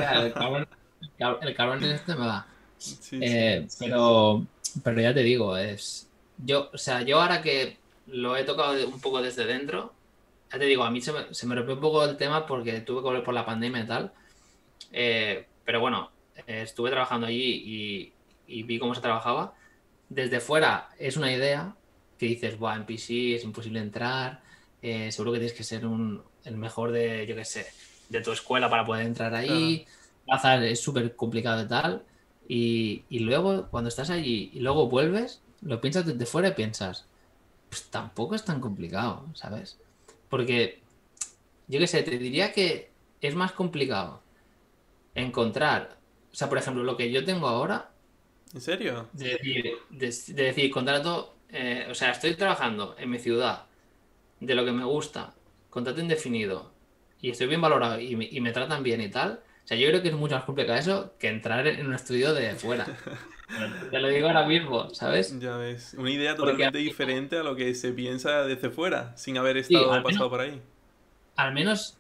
el cabrón este me va. Sí, sí. Pero ya te digo, o sea, yo ahora que lo he tocado un poco desde dentro, ya te digo, a mí se me rompió un poco el tema porque tuve que volver por la pandemia y tal. Pero bueno, estuve trabajando allí y vi cómo se trabajaba. Desde fuera es una idea que dices, buah, en PC es imposible entrar, seguro que tienes que ser el mejor de, yo qué sé, de tu escuela para poder entrar Claro, ahí. Plaza es súper complicado y tal. Y luego, cuando estás allí y luego vuelves, lo piensas desde fuera y piensas, pues tampoco es tan complicado, ¿sabes? Porque, yo qué sé, te diría que es más complicado encontrar, o sea, por ejemplo, lo que yo tengo ahora, ¿en serio? de decir, contrato, o sea, estoy trabajando en mi ciudad, de lo que me gusta, contrato indefinido, y estoy bien valorado y me tratan bien y tal. O sea, yo creo que es mucho más complicado eso que entrar en un estudio de fuera. Te lo digo ahora mismo, ¿sabes? Ya ves, una idea Porque totalmente diferente a lo que se piensa desde fuera, sin haber sí, estado pasado por ahí. al menos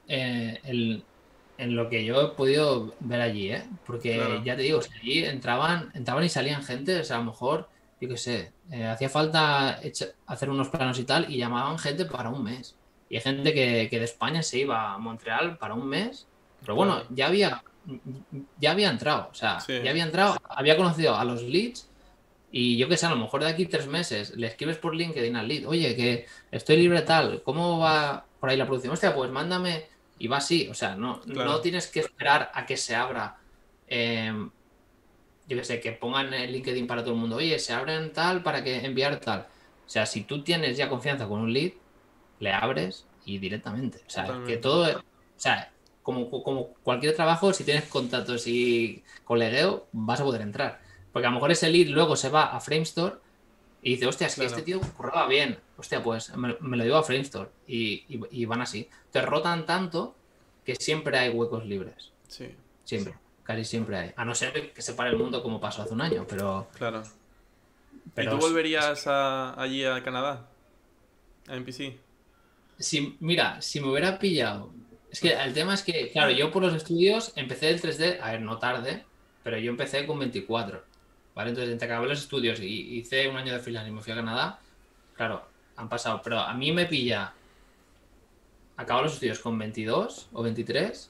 en lo que yo he podido ver allí, ¿eh? Porque Claro, ya te digo, o sea, allí entraban y salían gente, o sea, a lo mejor, yo qué sé, hacía falta hacer unos planos y tal, y llamaban gente para un mes. Y hay gente que de España se iba a Montreal para un mes, pero bueno, claro. ya había entrado, o sea, Sí, ya había entrado, había conocido a los leads. Y yo qué sé, a lo mejor de aquí 3 meses le escribes por LinkedIn al lead, oye, que estoy libre tal, ¿cómo va por ahí la producción? Hostia, pues mándame y va así, o sea, no claro, tienes que esperar a que se abra, eh, yo qué sé, que pongan el LinkedIn para todo el mundo, oye, se abren tal para que enviar tal. O sea, si tú tienes ya confianza con un lead, le abres y directamente. O sea, que totalmente. todo, o sea, como cualquier trabajo, si tienes contactos y colegueo, vas a poder entrar. Porque a lo mejor ese lead luego se va a Framestore y dice, hostia, es que este Claro, tío curraba bien. Hostia, pues me lo llevo a Framestore. Y van así. Te rotan tanto que siempre hay huecos libres. sí, Siempre. Casi siempre hay. A no ser que se pare el mundo como pasó hace un año. Pero, claro. ¿Y tú pero volverías allí a Canadá? A NPC. mira, si me hubiera pillado. Es que el tema es que, claro, yo por los estudios empecé el 3D, a ver, no tarde, pero yo empecé con 24. ¿Vale? Entonces, entre que acabé los estudios y hice un año de freelance y me fui a Canadá, claro, han pasado. Pero a mí me pilla, acabo los estudios con 22 o 23.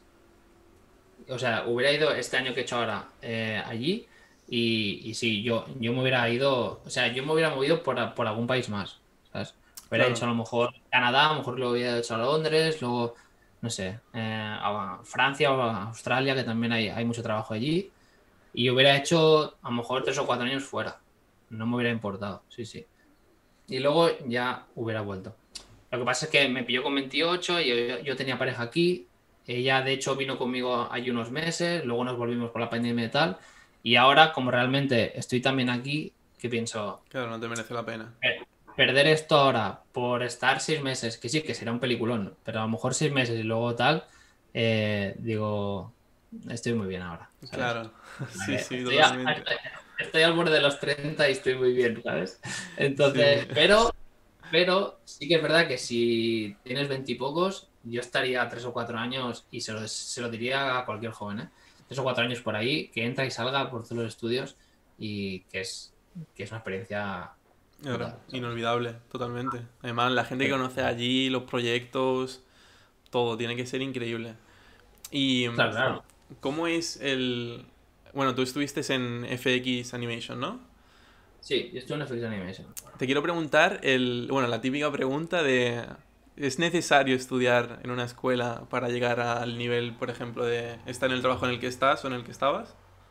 O sea, hubiera ido este año que he hecho ahora allí y sí, yo me hubiera ido, o sea, yo me hubiera movido por algún país más, ¿sabes? Hubiera hecho Claro, a lo mejor Canadá, a lo mejor lo hubiera hecho a Londres, luego, no sé, a Francia o a Australia, que también hay mucho trabajo allí. Y hubiera hecho a lo mejor 3 o 4 años fuera. No me hubiera importado, sí, sí. Y luego ya hubiera vuelto. Lo que pasa es que me pilló con 28 y yo tenía pareja aquí. Ella, de hecho, vino conmigo hay unos meses. Luego nos volvimos por la pandemia y tal. Y ahora, como realmente estoy también aquí, que pienso, Claro, no te merece la pena. perder esto ahora por estar 6 meses, que sí, que será un peliculón, pero a lo mejor 6 meses y luego tal, digo, estoy muy bien ahora, ¿sabes? Claro, sí, sí, Estoy, totalmente. estoy al borde de los 30 y estoy muy bien, ¿sabes? Sí, Entonces, pero sí que es verdad que si tienes 20 y pocos, yo estaría 3 o 4 años y se lo diría a cualquier joven, ¿eh? 3 o 4 años por ahí, que entra y salga por todos los estudios y que es una experiencia claro, brutal, ¿sabes? inolvidable, totalmente. Además, la gente que Pero, conoce allí, los proyectos, todo, tiene que ser increíble. Y claro, claro. ¿cómo es el... Bueno, tú estuviste en FX Animation, ¿no? Sí, yo estoy en Netflix Animation. Te quiero preguntar bueno, la típica pregunta de ¿es necesario estudiar en una escuela para llegar al nivel, por ejemplo, de estar en el trabajo en el que estás o en el que estabas?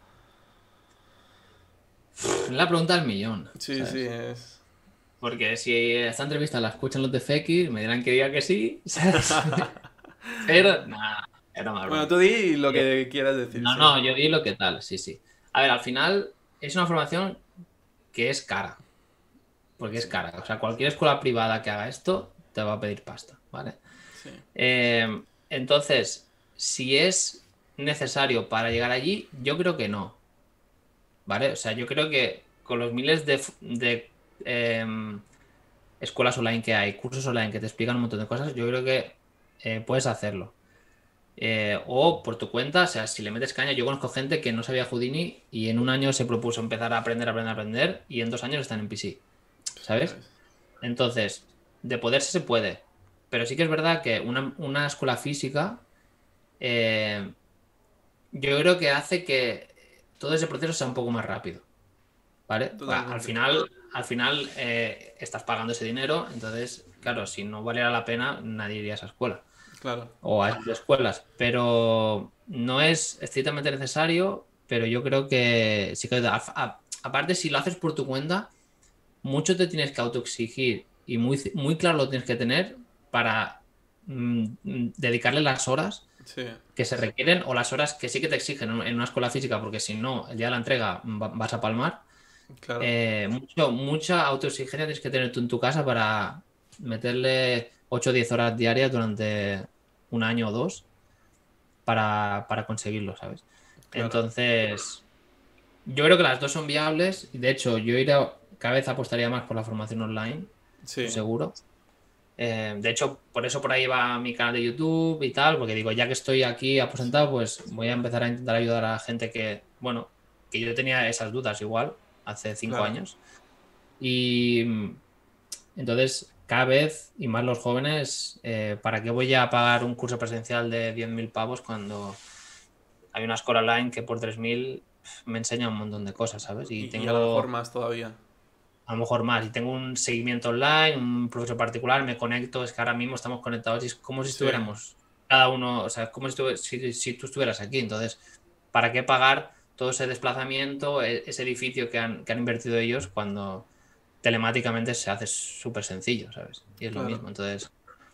Es la pregunta del millón, Sí, sí, ¿sabes? es... Porque si esta entrevista la escuchan los de FX, me dirán que diga que sí, ¿sabes? Pero, nada, era una Bueno, broma. tú di lo Eh, que quieras decir, No, sí. no, yo di lo que tal, sí, sí. A ver, al final es una formación que es cara, porque es Sí, cara. O sea, cualquier escuela privada que haga esto te va a pedir pasta, ¿vale? sí, Entonces, si es necesario para llegar allí, yo creo que no, ¿vale? O sea, yo creo que con los miles de escuelas online que hay, cursos online que te explican un montón de cosas, yo creo que puedes hacerlo. O por tu cuenta, o sea, si le metes caña, yo conozco gente que no sabía Houdini y en un año se propuso empezar a aprender, aprender, aprender y en 2 años están en PC, ya ¿sabes? ves. Entonces, de poderse se puede, pero sí que es verdad que una escuela física, eh, yo creo que hace que todo ese proceso sea un poco más rápido, ¿vale? Totalmente. Al final estás pagando ese dinero, entonces, claro, si no valiera la pena, nadie iría a esa escuela Claro, o a esas escuelas, pero no es estrictamente necesario, pero yo creo que sí que aparte si lo haces por tu cuenta, mucho te tienes que autoexigir y muy, muy claro lo tienes que tener para dedicarle las horas sí, que se requieren o las horas que sí que te exigen en una escuela física, porque si no, el día de la entrega vas a palmar. claro, Mucha autoexigencia tienes que tener tú en tu casa para meterle 8 o 10 horas diarias durante un año o dos para conseguirlo, ¿sabes? claro. Entonces, yo creo que las dos son viables y de hecho yo cada vez apostaría más por la formación online, eso Sí, seguro. De hecho, por eso por ahí va mi canal de YouTube y tal, porque digo, ya que estoy aquí sí, aposentado, pues voy a empezar a intentar ayudar a gente que, bueno, que yo tenía esas dudas igual hace cinco claro. años. Y entonces, cada vez, y más los jóvenes, ¿para qué voy a pagar un curso presencial de 10.000 pavos cuando hay una escuela online que por 3.000 me enseña un montón de cosas, ¿sabes? Y Y a lo mejor tengo más todavía. a lo mejor más, y tengo un seguimiento online, un profesor particular, me conecto, es que ahora mismo estamos conectados y es como si Sí, estuviéramos cada uno, o sea, como si tú estuvieras aquí. Entonces, ¿para qué pagar todo ese desplazamiento, ese edificio que han invertido ellos cuando telemáticamente se hace súper sencillo, ¿sabes? Y es lo claro. mismo. Entonces,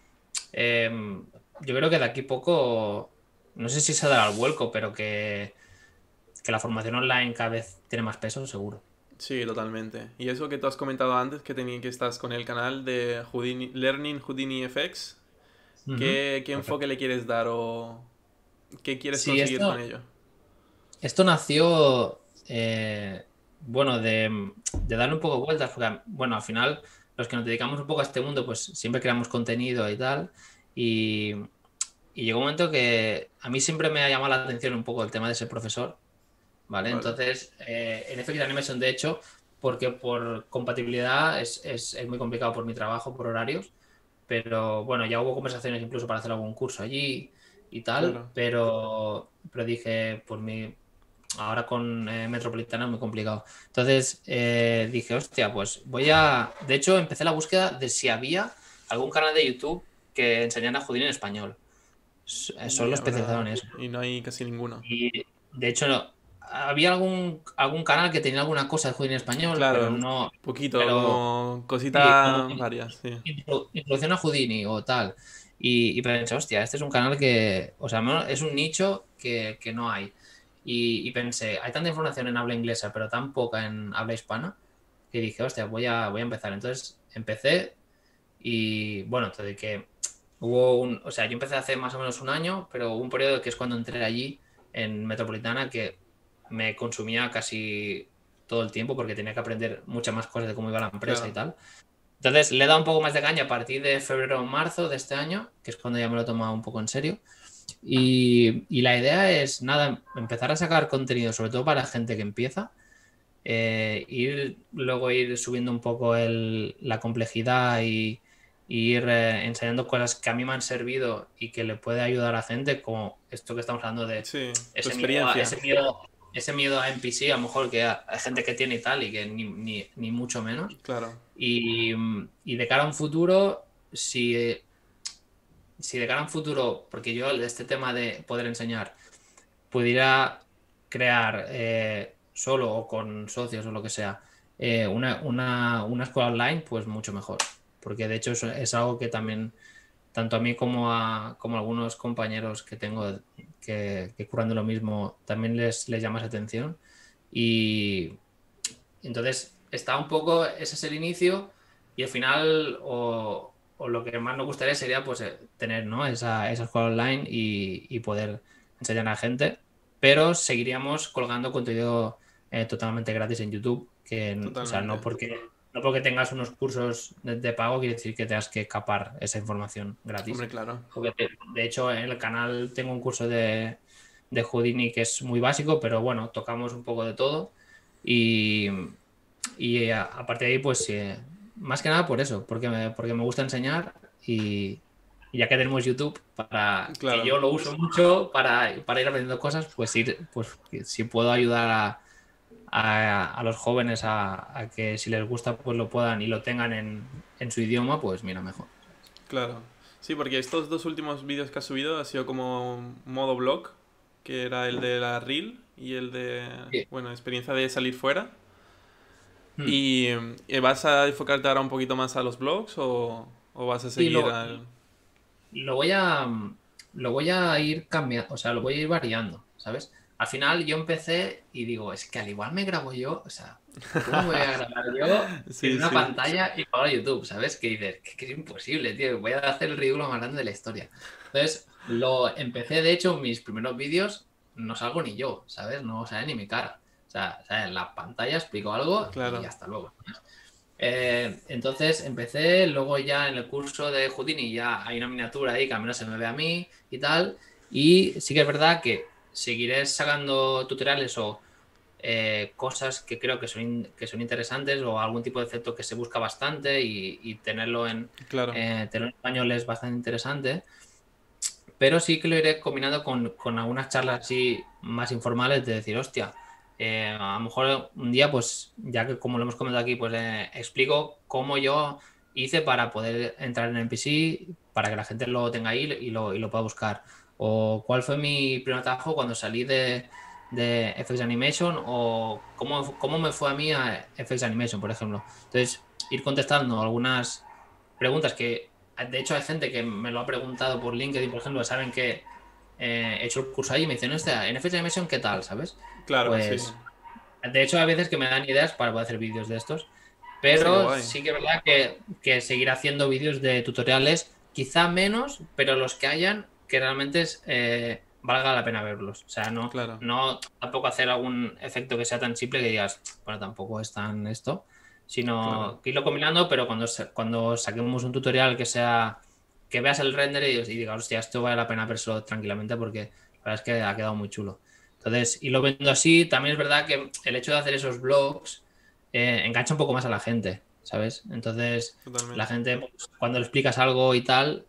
yo creo que de aquí poco, no sé si se dará el vuelco, pero que la formación online cada vez tiene más peso, seguro. Sí, totalmente. Y eso que tú has comentado antes, que estás con el canal de Learning Houdini FX, Ujú. ¿qué enfoque le quieres dar o qué quieres Sí, conseguir con esto, ello? Esto nació, bueno, de darle un poco de vueltas, porque, bueno, al final, los que nos dedicamos un poco a este mundo, pues siempre creamos contenido y tal, y, y llegó un momento que a mí siempre me ha llamado la atención un poco el tema de ser profesor, ¿vale? Vale, Entonces, en FX Animation, de hecho, porque por compatibilidad es muy complicado por mi trabajo, por horarios, pero bueno, ya hubo conversaciones incluso para hacer algún curso allí y tal, claro. pero dije, por mi ahora con Metropolitana es muy complicado. Entonces dije, hostia, pues De hecho, empecé la búsqueda de si había algún canal de YouTube que enseñara Houdini en español. Y Solo especializado en habrá... eso. Y no hay casi ninguno. Y de hecho, no, había algún canal que tenía alguna cosa de Houdini en español, pero Claro, no, poquito, pero como sí, como cositas varias, sí. introducción a Houdini o tal. Y pensé, hostia, este es un canal que, o sea, es un nicho que no hay. Y pensé, hay tanta información en habla inglesa, pero tan poca en habla hispana, que dije, hostia, voy a empezar. Entonces empecé y bueno, te que o sea, yo empecé hace más o menos un año, pero hubo un periodo que es cuando entré allí en Metropolitana que me consumía casi todo el tiempo porque tenía que aprender muchas más cosas de cómo iba la empresa y Claro. tal. Entonces le he dado un poco más de caña a partir de febrero o marzo de este año, que es cuando ya me lo he tomado un poco en serio. Y la idea es, nada, empezar a sacar contenido, sobre todo para la gente que empieza, luego ir subiendo un poco la complejidad y ir enseñando cosas que a mí me han servido y que le puede ayudar a la gente, como esto que estamos hablando de Sí, tu ese miedo a, experiencia, ese miedo, ese miedo a NPC, a lo mejor que hay gente que tiene y tal, y que ni mucho menos. claro. Y de cara a un futuro, si de cara a un futuro, porque yo este tema de poder enseñar, pudiera crear solo o con socios o lo que sea, una escuela online, pues mucho mejor. Porque de hecho es algo que también, tanto a mí como a algunos compañeros que tengo que curran de lo mismo, también les llama esa atención. Y entonces está un poco, ese es el inicio y al final o lo que más nos gustaría sería pues tener, ¿no? esa escuela online y poder enseñar a la gente, pero seguiríamos colgando contenido totalmente gratis en YouTube, o sea, Totalmente. no porque tengas unos cursos de pago quiere decir que tengas que capar esa información gratis. Hombre, claro. Porque de hecho en el canal tengo un curso de Houdini que es muy básico, pero bueno, tocamos un poco de todo y, y a partir de ahí, pues más que nada por eso, porque me gusta enseñar y ya que tenemos YouTube, para que Claro. yo lo uso mucho para ir aprendiendo cosas, pues si puedo ayudar a los jóvenes a que si les gusta, pues lo puedan y lo tengan en su idioma, pues mira, mejor. Claro. Sí, porque estos dos últimos vídeos que has subido ha sido como modo blog, que era el de la reel y el de, Sí. bueno, experiencia de salir fuera. Hmm. ¿Y vas a enfocarte ahora un poquito más a los blogs o vas a Y seguir lo, al... lo voy a, lo voy a ir cambiando, o sea, lo voy a ir variando, ¿sabes? Al final yo empecé y digo, es que al igual me grabo yo, o sea, ¿cómo me voy a grabar yo en Sí, una sí. pantalla y para YouTube? ¿Sabes? Que dices, que es imposible, tío, voy a hacer el ridículo más grande de la historia. Entonces, lo empecé, de hecho, mis primeros vídeos no salgo ni yo, ¿sabes? No sale ni mi cara. O sea, en la pantalla explico algo y Claro. hasta luego. Entonces empecé, luego ya en el curso de Houdini ya hay una miniatura ahí que al menos se me ve a mí y tal. Y sí que es verdad que seguiré sacando tutoriales o cosas que creo que son interesantes o algún tipo de efecto que se busca bastante y Claro. tenerlo en español es bastante interesante. Pero sí que lo iré combinando con algunas charlas así más informales de decir, hostia, a lo mejor un día, pues ya que como lo hemos comentado aquí, pues explico cómo yo hice para poder entrar en NPC, para que la gente lo tenga ahí y lo pueda buscar. O cuál fue mi primer trabajo cuando salí de FX Animation o cómo me fue a mí a FX Animation, por ejemplo. Entonces, ir contestando algunas preguntas que de hecho hay gente que me lo ha preguntado por LinkedIn, por ejemplo, saben que he hecho el curso ahí y me dicen, hostia, en FX Animation, ¿qué tal? ¿Sabes? Claro, sí. Pues, de hecho, hay veces que me dan ideas para poder hacer vídeos de estos, Hostia, qué pero guay. sí que es verdad que seguir haciendo vídeos de tutoriales, quizá menos, pero los que hayan, que realmente valga la pena verlos. O sea, Claro. no tampoco hacer algún efecto que sea tan simple que digas, bueno, tampoco es tan esto, Claro. sino que irlo combinando, pero cuando saquemos un tutorial que veas el render y digas, hostia, esto vale la pena verlo tranquilamente porque la verdad es que ha quedado muy chulo. Entonces, y lo viendo así, también es verdad que el hecho de hacer esos blogs engancha un poco más a la gente, ¿sabes? Entonces, la Totalmente. gente, pues, cuando le explicas algo y tal,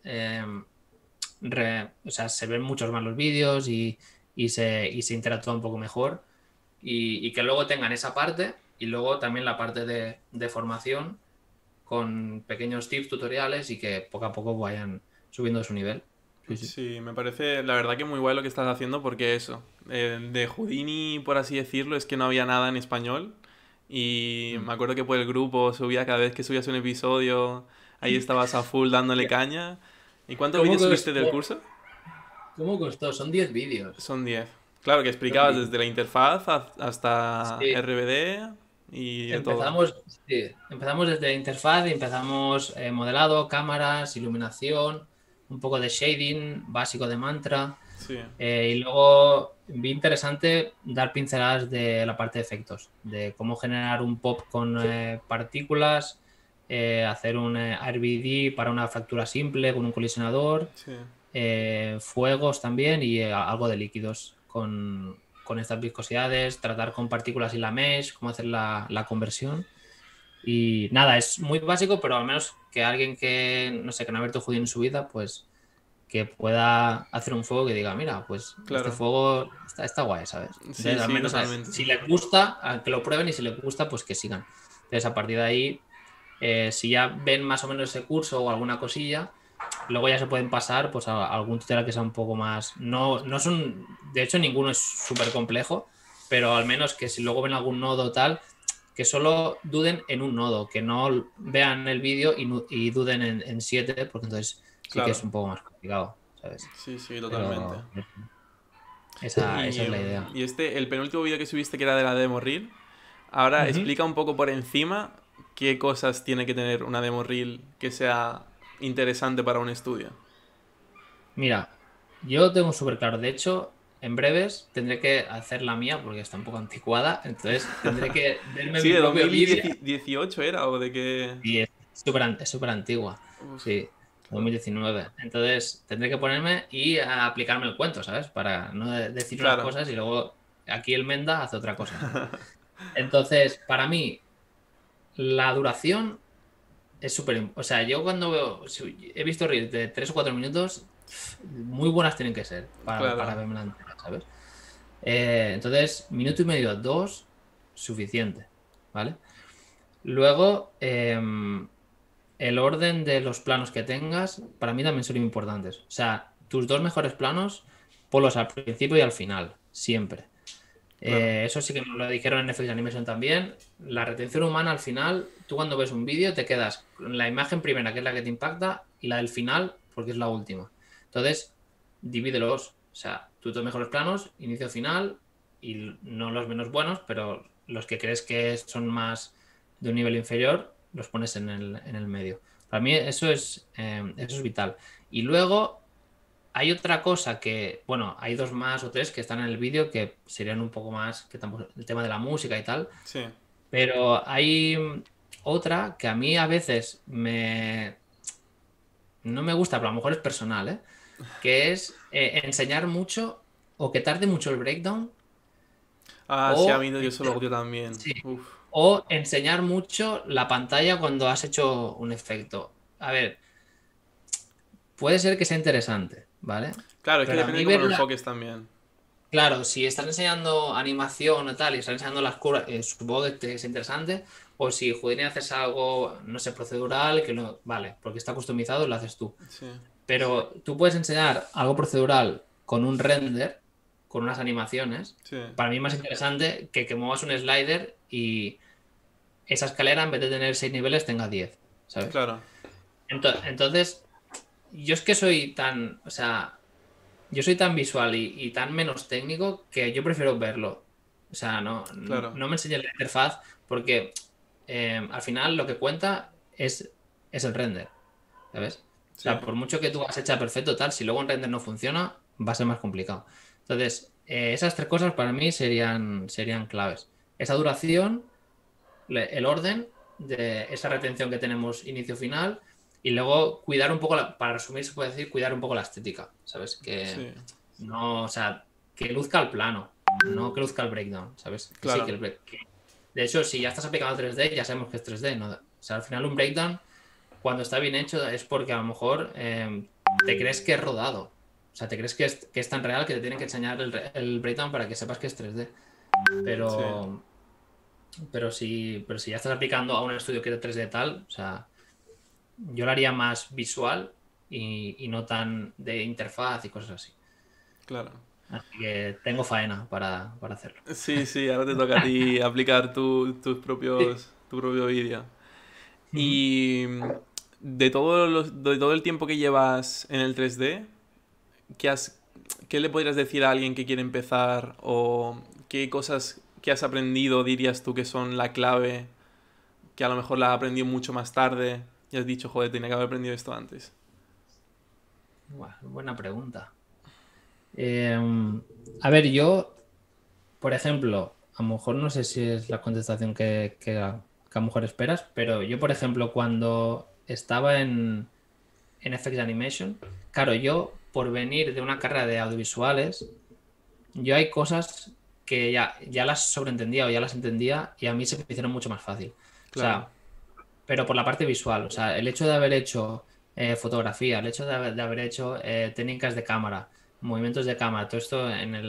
o sea, se ven muchos más los vídeos y se interactúa un poco mejor. Y que luego tengan esa parte y luego también la parte de formación con pequeños tips, tutoriales y que poco a poco vayan subiendo su nivel. Sí, sí. Sí, me parece la verdad que muy guay lo que estás haciendo porque eso, de Houdini, por así decirlo, es que no había nada en español y Mm. me acuerdo que por el grupo subía cada vez que subías un episodio, ahí estabas a full dándole Ya. caña. ¿Y cuántos ¿Cómo vídeos subiste del costó? curso? ¿Cómo costó? Son 10 vídeos. Son 10. Claro que Son explicabas 10. desde la interfaz hasta Sí. RBD y de todo. Empezamos, sí, empezamos desde interfaz y empezamos modelado, cámaras, iluminación, un poco de shading básico de mantra. Sí, Y luego vi interesante dar pinceladas de la parte de efectos, de cómo generar un pop con partículas, hacer un RBD para una fractura simple con un colisionador, sí. fuegos también y algo de líquidos con estas viscosidades, tratar con partículas y la mesh, cómo hacer la conversión. Y nada, es muy básico, pero al menos que alguien que, no sé, que no ha abierto Houdini en su vida, pues que pueda hacer un fuego que diga, mira, pues este Claro. fuego está guay, ¿sabes? Sí, Entonces, al sí, menos totalmente. si les gusta, que lo prueben y si les gusta, pues que sigan. Entonces, a partir de ahí, si ya ven más o menos ese curso o alguna cosilla, luego ya se pueden pasar pues a algún tutorial que sea un poco más... No son, de hecho, ninguno es súper complejo, pero al menos que si luego ven algún nodo tal, que solo duden en un nodo, que no vean el vídeo y duden en siete, porque entonces sí que es Claro. un poco más complicado, ¿sabes? Sí, sí, totalmente. Pero esa Y, es la idea. y este, el penúltimo vídeo que subiste que era de la demo reel, ahora Ujú. explica un poco por encima qué cosas tiene que tener una demo reel que sea interesante para un estudio. Mira, yo tengo súper claro. De hecho, en breves tendré que hacer la mía porque está un poco anticuada. Entonces tendré que verme Sí, mi de propio vídeo. 2018 era o de qué... Y es súper antigua. Uf, Sí, claro. 2019. Entonces tendré que ponerme y a aplicarme el cuento, ¿sabes? Para no decir unas Claro. cosas y luego aquí el Menda hace otra cosa, ¿sabes? Entonces, para mí, la duración es súper... O sea, yo cuando veo... Si he visto reels de 3 o 4 minutos, muy buenas tienen que ser para Claro. verme la entera, ¿sabes? Entonces, minuto y medio, dos, suficiente, ¿vale? Luego, el orden de los planos que tengas, para mí también son importantes. O sea, tus dos mejores planos, ponlos al principio y al final, siempre. Claro. Eso sí que nos lo dijeron en FX Animation también. La retención humana al final, tú cuando ves un vídeo te quedas con la imagen primera, que es la que te impacta, y la del final, porque es la última. Entonces, divídelos. O sea, tus dos mejores planos, inicio, final, y no los menos buenos, pero los que crees que son más de un nivel inferior, los pones en el medio. Para mí eso es vital. Y luego hay otra cosa que, bueno, hay dos más o tres que están en el vídeo que serían un poco más que tampoco el tema de la música y tal, Sí. pero hay otra que a mí a veces no me gusta, pero a lo mejor es personal, ¿eh? Que es enseñar mucho o que tarde mucho el breakdown Ah, sí, a o, mí yo eso lo odio también. sí, Uf. o enseñar mucho la pantalla cuando has hecho un efecto. A ver, puede ser que sea interesante, ¿vale? Claro, es que Pero a depende de mí cómo lo verla, enfoques también. claro, si están enseñando animación o tal y están enseñando las curvas, supongo que es interesante. O si Houdini haces algo, no sé, procedural, que no, vale, porque está customizado, lo haces tú. Sí, Pero tú puedes enseñar algo procedural con un render, con unas animaciones. sí. Para mí es más interesante que muevas un slider y esa escalera, en vez de tener 6 niveles, tenga 10, ¿sabes? Claro, Entonces, yo es que soy tan, o sea, yo soy tan visual y tan menos técnico que yo prefiero verlo. O sea, claro. no me enseñes la interfaz porque al final lo que cuenta es el render, ¿sabes? O Sí, sea, por mucho que tú has hecho perfecto tal, si luego en render no funciona, va a ser más complicado. Entonces, esas tres cosas para mí serían claves. Esa duración, el orden de esa retención que tenemos inicio-final y luego cuidar un poco, para resumir, se puede decir cuidar un poco la estética, ¿sabes? Que sí. no, o sea, que luzca el plano, no que luzca el breakdown, ¿sabes? Que sí, Claro. de hecho, si ya estás aplicando 3D, ya sabemos que es 3D, ¿no? O sea, al final un breakdown, cuando está bien hecho, es porque a lo mejor te crees que es rodado. O sea, te crees que es tan real que te tienen que enseñar el breakdown para que sepas que es 3D. Sí. Pero, pero si ya estás aplicando a un estudio que es 3D tal, o sea, yo lo haría más visual y no tan de interfaz y cosas así. Claro. Así que tengo faena para hacerlo. Sí, sí, ahora te toca a ti aplicar Sí. tu propio vídeo. Ujú. Y de todo el tiempo que llevas en el 3D, ¿qué has, qué le podrías decir a alguien que quiere empezar? ¿O qué cosas que has aprendido dirías tú que son la clave, que a lo mejor la has aprendido mucho más tarde y has dicho, joder, tenía que haber aprendido esto antes? Buena pregunta. Eh, a ver, yo, por ejemplo, a lo mejor no sé si es la contestación que a lo mejor esperas, pero yo, por ejemplo, cuando estaba en FX Animation, claro, yo, por venir de una carrera de audiovisuales, yo hay cosas que ya las sobreentendía o ya las entendía y a mí se me hicieron mucho más fácil. O Claro, sea, pero por la parte visual, o sea, el hecho de haber hecho fotografía, el hecho de haber hecho técnicas de cámara, movimientos de cámara, todo esto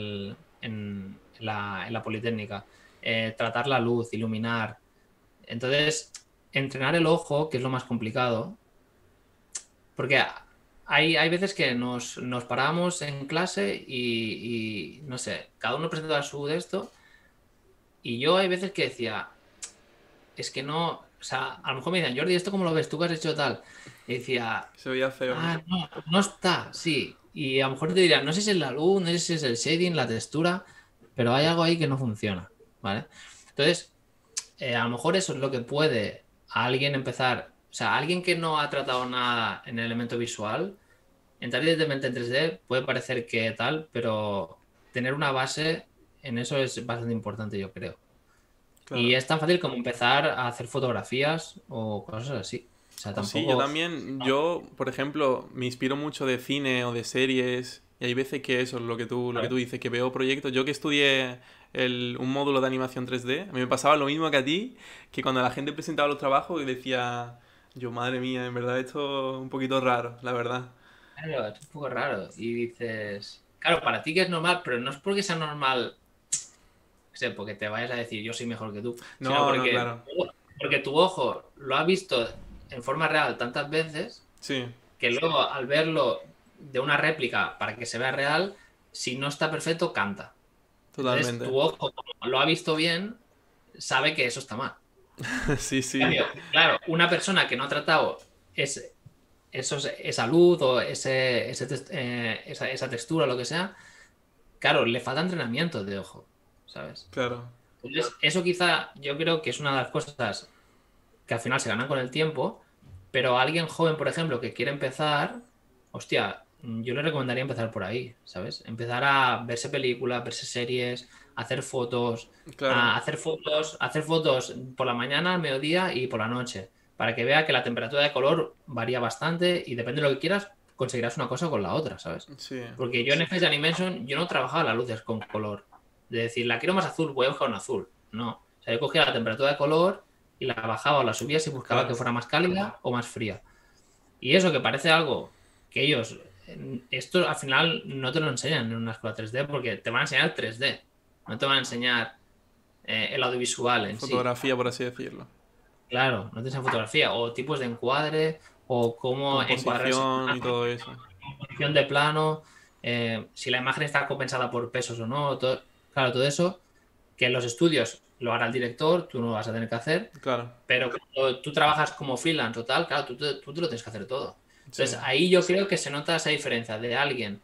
en la Politécnica, tratar la luz, iluminar. Entonces, entrenar el ojo, que es lo más complicado, porque hay veces que nos paramos en clase y, no sé, cada uno presenta su de esto, y yo hay veces que decía, es que no, o sea, a lo mejor me decían, Jordi, ¿esto cómo lo ves? ¿Tú que has hecho tal? Y decía, se veía feo, ¿no? no, no está, sí. Y a lo mejor te dirían, no sé si es la luz, no sé si es el shading, la textura, pero hay algo ahí que no funciona, ¿vale? Entonces, a lo mejor eso es lo que puede a alguien empezar, o sea, alguien que no ha tratado nada en el elemento visual, entrar directamente en 3D puede parecer que tal, pero tener una base en eso es bastante importante, yo creo. Y Claro. es tan fácil como empezar a hacer fotografías o cosas así. O sea, Pues sí, yo tampoco... también, yo, por ejemplo, me inspiro mucho de cine o de series y hay veces que eso es lo que tú dices, que veo proyectos. Yo que estudié un módulo de animación 3D, a mí me pasaba lo mismo que a ti, que cuando la gente presentaba los trabajos y decía, yo, madre mía, en verdad esto es un poquito raro, la verdad. Claro, es un poco raro. Y dices, claro, para ti que es normal, pero no es porque sea normal, o sea, porque te vayas a decir yo soy mejor que tú, sino No, no, claro. porque tu ojo lo ha visto en forma real tantas veces Sí, que luego al verlo de una réplica para que se vea real, si no está perfecto, canta. Entonces totalmente. tu ojo, como lo ha visto bien, sabe que eso está mal. Sí, En sí, cambio, claro, una persona que no ha tratado esa luz o esa textura, lo que sea, claro, le falta entrenamiento de ojo, ¿sabes? claro. Entonces, eso quizá yo creo que es una de las cosas que al final se ganan con el tiempo, pero a alguien joven, por ejemplo, que quiere empezar, hostia, yo le recomendaría empezar por ahí, ¿sabes? Empezar a verse películas, verse series, hacer fotos, Claro, hacer fotos por la mañana, al mediodía y por la noche, para que vea que la temperatura de color varía bastante y depende de lo que quieras, conseguirás una cosa con la otra, ¿sabes? sí, Porque yo en FX Animation yo no trabajaba las luces con color. De decir, la quiero más azul, voy a buscar un azul. No. O sea, yo cogía la temperatura de color y la bajaba o la subía si buscaba que claro, fuera más cálida o más fría. Y eso que parece algo que ellos, esto al final no te lo enseñan en una escuela 3D porque te van a enseñar 3D, no te van a enseñar el audiovisual en sí. fotografía por así decirlo. Claro, no te enseñan fotografía o tipos de encuadre o cómo encuadrar esa Composición y todo eso. composición de plano, si la imagen está compensada por pesos o no, claro, todo eso, que en los estudios lo hará el director, tú no lo vas a tener que hacer, Claro, pero cuando tú trabajas como freelance o tal, claro, tú te lo tienes que hacer todo. sí, Entonces ahí yo creo que se nota esa diferencia de alguien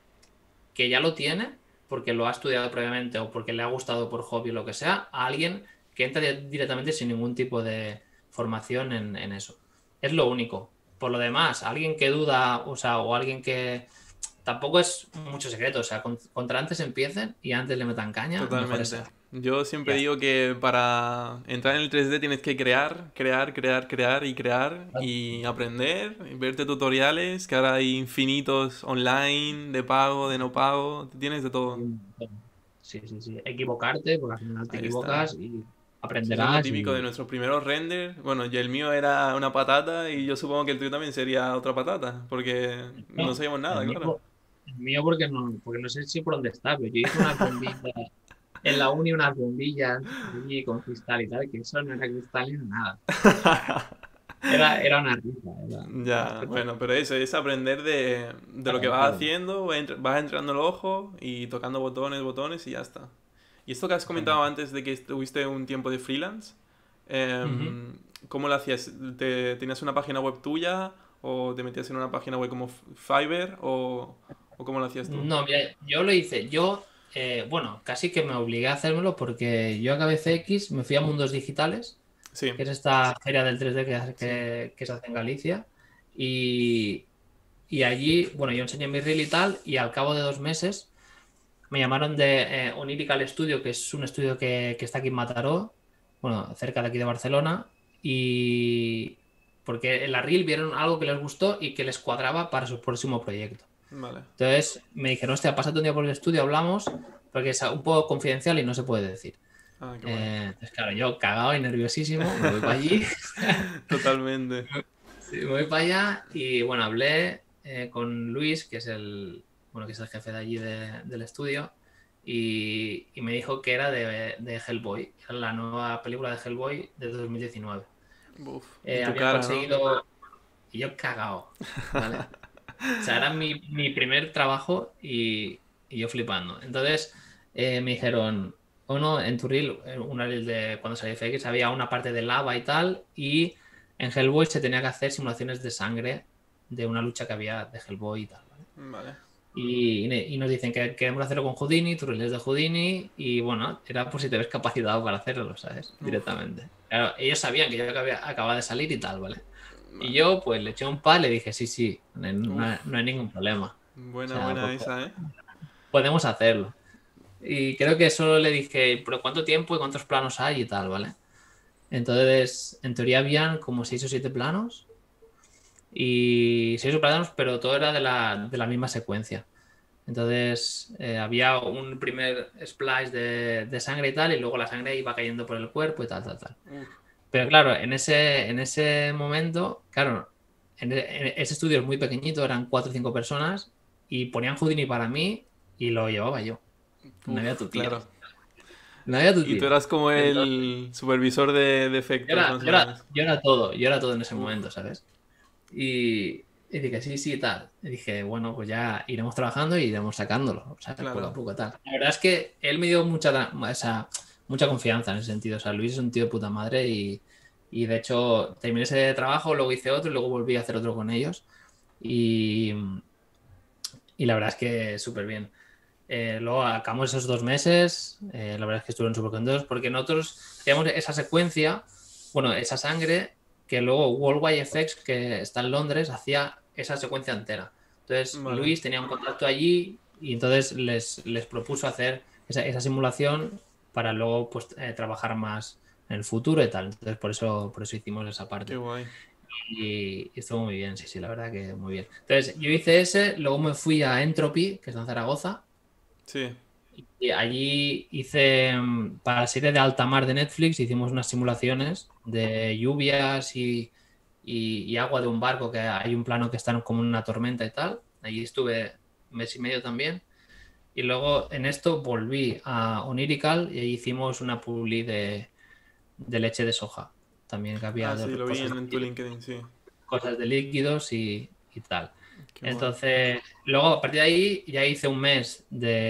que ya lo tiene porque lo ha estudiado previamente o porque le ha gustado por hobby o lo que sea, a alguien que entra directamente sin ningún tipo de formación en eso. Es lo único. Por lo demás, alguien que duda, o sea, o alguien que tampoco es mucho secreto, o sea, contra antes empiecen y antes le metan caña, mejor es totalmente. ser. Yo siempre Ya digo que para entrar en el 3D tienes que crear, crear, crear, crear y crear está. y aprender, y verte tutoriales, que ahora hay infinitos online, de pago, de no pago, tienes de todo. Sí, sí, sí. Equivocarte, porque al final te Ahí está. equivocas y Sí, eso es lo aprenderás típico de y... nuestros primeros renders. Bueno, y el mío era una patata y yo supongo que el tuyo también sería otra patata, porque no No, sabíamos nada, claro. el mío porque no sé si por dónde está, pero yo hice unas bombillas en la uni, unas bombillas allí con cristal y tal, que eso no era cristal ni nada. Era una risa. Era Ya, espectacular. bueno, pero eso es aprender de lo que Claro, vas claro. haciendo, vas entrenando el ojo y tocando botones, botones y ya está. Y esto que has comentado Efectivamente. antes de que estuviste un tiempo de freelance, Ujú. ¿cómo lo hacías? ¿Tenías una página web tuya o te metías en una página web como Fiverr o cómo lo hacías tú? No, mira, yo lo hice. Bueno, casi que me obligué a hacérmelo porque yo acabé CX, me fui a Mundos Digitales, Sí, que es esta feria del 3D sí. que se hace en Galicia. Y, y allí, bueno, yo enseñé mi reel y tal, y al cabo de 2 meses me llamaron de Onirical Studio, que es un estudio que está aquí en Mataró, bueno, cerca de aquí de Barcelona, y porque en la reel vieron algo que les gustó y que les cuadraba para su próximo proyecto. Vale. Entonces me dijeron, hostia, pásate un día por el estudio, hablamos, porque es un poco confidencial y no se puede decir. Ah, qué guay. Entonces, claro, yo cagado y nerviosísimo, me voy para allí, Totalmente. sí, me voy para allá y bueno, hablé con Luis, bueno, que es el jefe de allí del estudio, y me dijo que era de Hellboy, era la nueva película de Hellboy de 2019. Uf. Y tu Habían cara, ¿no? conseguido, y yo cagado, ¿vale? O sea, era mi primer trabajo y yo flipando. Entonces me dijeron, o no, en tu reel, en una reel de cuando salió FX, había una parte de lava y tal, y en Hellboy se tenía que hacer simulaciones de sangre de una lucha que había de Hellboy y tal, ¿vale? Vale. Y nos dicen que queremos hacerlo con Houdini, tu reel es de Houdini, y bueno, era por si te ves capacitado para hacerlo, ¿sabes? Uf. Directamente. Claro, ellos sabían que yo acababa de salir y tal, ¿vale? Y Vale. yo, pues, le eché un par y le dije, sí, sí, no, Uf. no hay ningún problema. O Buena, sea, buena esa, ¿eh? podemos hacerlo. Y creo que solo le dije, pero ¿cuánto tiempo y cuántos planos hay y tal, ¿vale? Entonces, en teoría habían como 6 o 7 planos y 6 planos, pero todo era de la misma secuencia. Entonces, había un primer splash de sangre y tal, y luego la sangre iba cayendo por el cuerpo y tal, tal, tal. Uf. Pero claro, en ese momento, claro, ese estudio es muy pequeñito, eran 4 o 5 personas, y ponían Houdini para mí y lo llevaba yo. No había Uf, tu tía. claro. No había tu Y tú tía. eras como Entonces, el supervisor de yo efectos, era, más o yo era, menos. yo era todo en ese Uf. momento, ¿sabes? Y dije, sí, sí, tal. Y dije, bueno, pues ya iremos trabajando y iremos sacándolo, ¿sabes? Poco Claro. a poco, tal. La verdad es que él me dio mucha confianza en ese sentido. O sea, Luis es un tío de puta madre y de hecho terminé ese trabajo, luego hice otro y luego volví a hacer otro con ellos. Y, y la verdad es que súper bien. Luego acabamos esos 2 meses, la verdad es que estuvieron súper contentos porque nosotros teníamos esa secuencia, bueno, esa sangre, que luego Worldwide FX, que está en Londres, hacía esa secuencia entera. Entonces Vale. Luis tenía un contacto allí y entonces les propuso hacer esa simulación para luego pues, trabajar más en el futuro y tal. Entonces por eso hicimos esa Qué parte. guay. Y estuvo muy bien, sí, sí, la verdad que muy bien. Entonces yo hice ese, luego me fui a Entropy, que está en Zaragoza, Sí. y allí hice, para la serie de alta mar de Netflix, hicimos unas simulaciones de lluvias y agua de un barco, que hay un plano que está como en una tormenta y tal. Allí estuve 1 mes y medio también. Y luego en esto volví a Onirical y ahí hicimos una publi de leche de soja. También que había Ah, sí, lo vi cosas, en tu LinkedIn, sí. cosas de líquidos y tal. Qué guay. Entonces, luego a partir de ahí ya hice un mes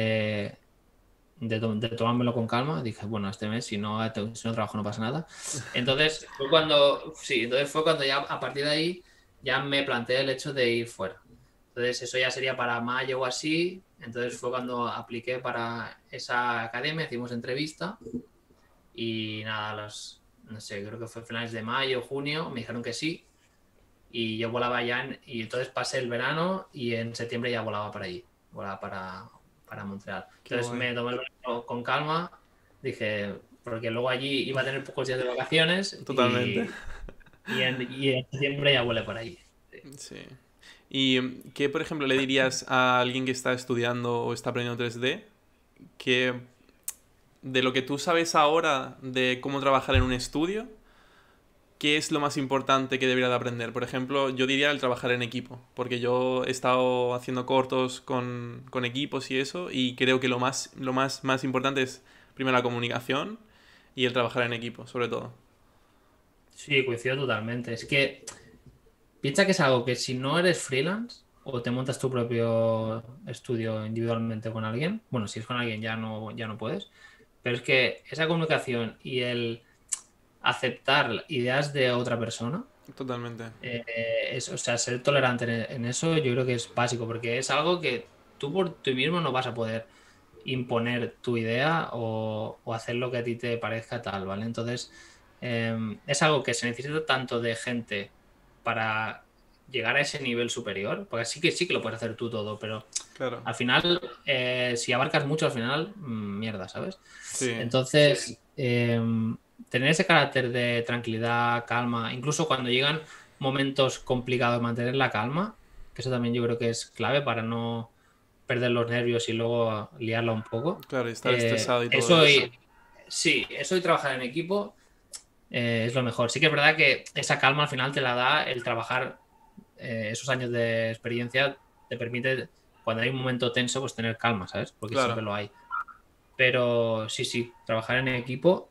de tomármelo con calma. Dije, bueno, este mes si no trabajo no pasa nada. Entonces fue cuando ya a partir de ahí ya me planteé el hecho de ir fuera. Entonces eso ya sería para mayo o así. Entonces fue cuando apliqué para esa academia, hicimos entrevista y nada, no sé, creo que fue finales de mayo, junio, me dijeron que sí y yo volaba y entonces pasé el verano y en septiembre ya volaba para allí, volaba para Montreal. Qué Entonces guay. me tomé el verano con calma, dije, porque luego allí iba a tener pocos días de vacaciones Totalmente. y en septiembre ya volé para allí. Sí. Sí. ¿Y qué, por ejemplo, le dirías a alguien que está estudiando o está aprendiendo 3D? Que de lo que tú sabes ahora de cómo trabajar en un estudio, ¿qué es lo más importante que debería de aprender? Por ejemplo, yo diría el trabajar en equipo, porque yo he estado haciendo cortos con equipos y eso, y creo que más importante es primero la comunicación y el trabajar en equipo, sobre todo. Sí, coincido totalmente. Es que piensa que es algo que si no eres freelance o te montas tu propio estudio individualmente con alguien, bueno, si es con alguien ya no puedes, pero es que esa comunicación y el aceptar ideas de otra persona, Totalmente. o sea, ser tolerante en eso yo creo que es básico, porque es algo que tú por ti mismo no vas a poder imponer tu idea o hacer lo que a ti te parezca tal, ¿vale? Entonces, es algo que se necesita tanto de gente para llegar a ese nivel superior, porque sí que lo puedes hacer tú todo, pero Claro. al final, si abarcas mucho, al final, mierda, ¿sabes? Sí. Entonces, tener ese carácter de tranquilidad, calma, incluso cuando llegan momentos complicados, mantener la calma, que eso también yo creo que es clave para no perder los nervios y luego liarla un poco. Claro, y estar estresado y todo Eso eso. y, sí, eso y trabajar en equipo es lo mejor. Sí que es verdad que esa calma al final te la da el trabajar esos años de experiencia, te permite, cuando hay un momento tenso, pues tener calma, ¿sabes? Porque siempre Claro. lo hay. Pero sí, sí, trabajar en equipo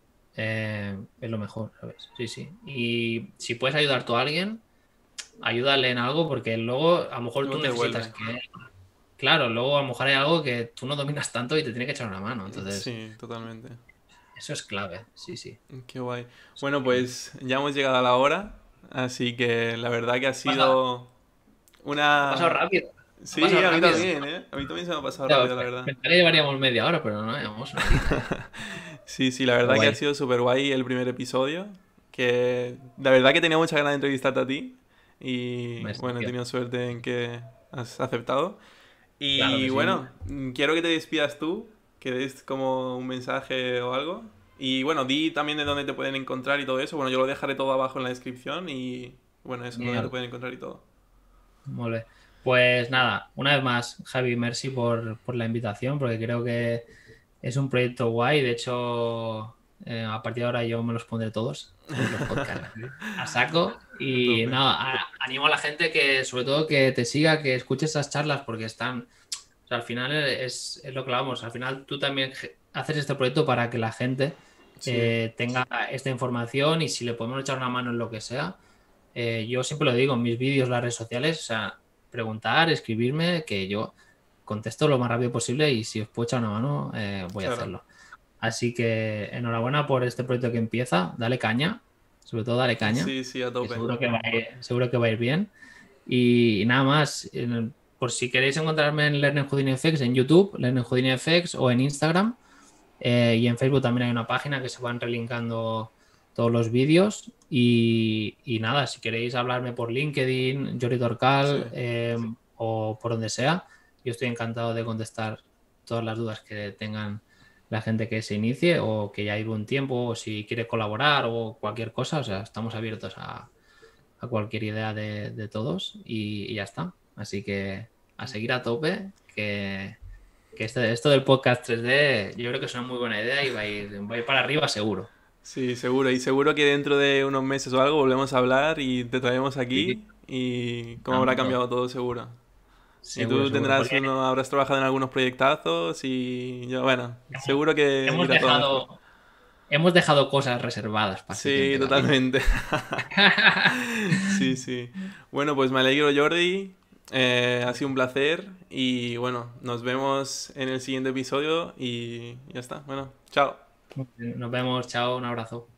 es lo mejor, ¿sabes? Sí, sí. Y si puedes ayudar tú a alguien, ayúdale en algo porque luego a lo mejor tú Luego te necesitas vuelve. que... Claro, luego a lo mejor hay algo que tú no dominas tanto y te tiene que echar una mano. Entonces, Sí, totalmente. eso es clave, sí, sí. Qué guay. Bueno, pues ya hemos llegado a la hora, así que la verdad que ha Pasa, sido ha pasado una... rápido. Ha Sí, pasado a mí rápido. también, ¿eh? A mí también se me ha pasado Ya, rápido, la verdad. pensaba que llevaríamos media hora, pero no, llevamos una horita. Sí, sí, la Qué verdad que ha guay. sido súper guay el primer episodio, que la verdad que tenía muchas ganas de entrevistarte a ti y Ves, bueno, he tío. tenido suerte en que has aceptado. Claro Y que sí. bueno, quiero que te despidas tú, que des como un mensaje o algo. Y bueno, di también de dónde te pueden encontrar y todo eso. Bueno, yo lo dejaré todo abajo en la descripción y bueno, eso, dónde te Genial. pueden encontrar y todo. Muy bien. Pues nada, una vez más, Javi, merci por la invitación, porque creo que es un proyecto guay. De hecho, a partir de ahora yo me los pondré todos los podcasts, ¿eh? A saco. A Y tope. nada, animo a la gente que, sobre todo, que te siga, que escuche esas charlas, porque están, o sea, al final es lo que hablamos. Al final tú también haces este proyecto para que la gente Sí, tenga esta información y si le podemos echar una mano en lo que sea. Yo siempre lo digo en mis vídeos, las redes sociales, o sea, preguntar, escribirme, que yo contesto lo más rápido posible y si os puedo echar una mano, voy a claro. hacerlo. Así que enhorabuena por este proyecto que empieza, dale caña, sobre todo dale caña, Sí, sí, a que tope. seguro que va a ir bien. Y nada más, por si queréis encontrarme en Learning Houdini FX en YouTube, Learning Houdini FX o en Instagram, y en Facebook también hay una página que se van relinkando todos los vídeos. Y nada, si queréis hablarme por LinkedIn, Jordi Sí, Torcal, o por donde sea, yo estoy encantado de contestar todas las dudas que tengan la gente que se inicie o que ya lleve un tiempo o si quiere colaborar o cualquier cosa. O sea, estamos abiertos a cualquier idea de todos y ya está. Así que a seguir a tope, que esto del podcast 3D yo creo que es una muy buena idea y va a ir para arriba seguro. sí, seguro. Y seguro que dentro de unos meses o algo volvemos a hablar y te traemos aquí Sí, y cómo habrá tanto. cambiado todo seguro. Y Seguro, tú seguro. tendrás Porque uno, habrás trabajado en algunos proyectazos y yo, bueno, hemos, seguro que hemos irá todo mejor. hemos dejado cosas reservadas para el Sí, siguiente capítulo. totalmente. Sí, sí. Bueno, pues me alegro, Jordi. Ha sido un placer y bueno, nos vemos en el siguiente episodio y ya está. Bueno, chao. Nos vemos, chao, un abrazo.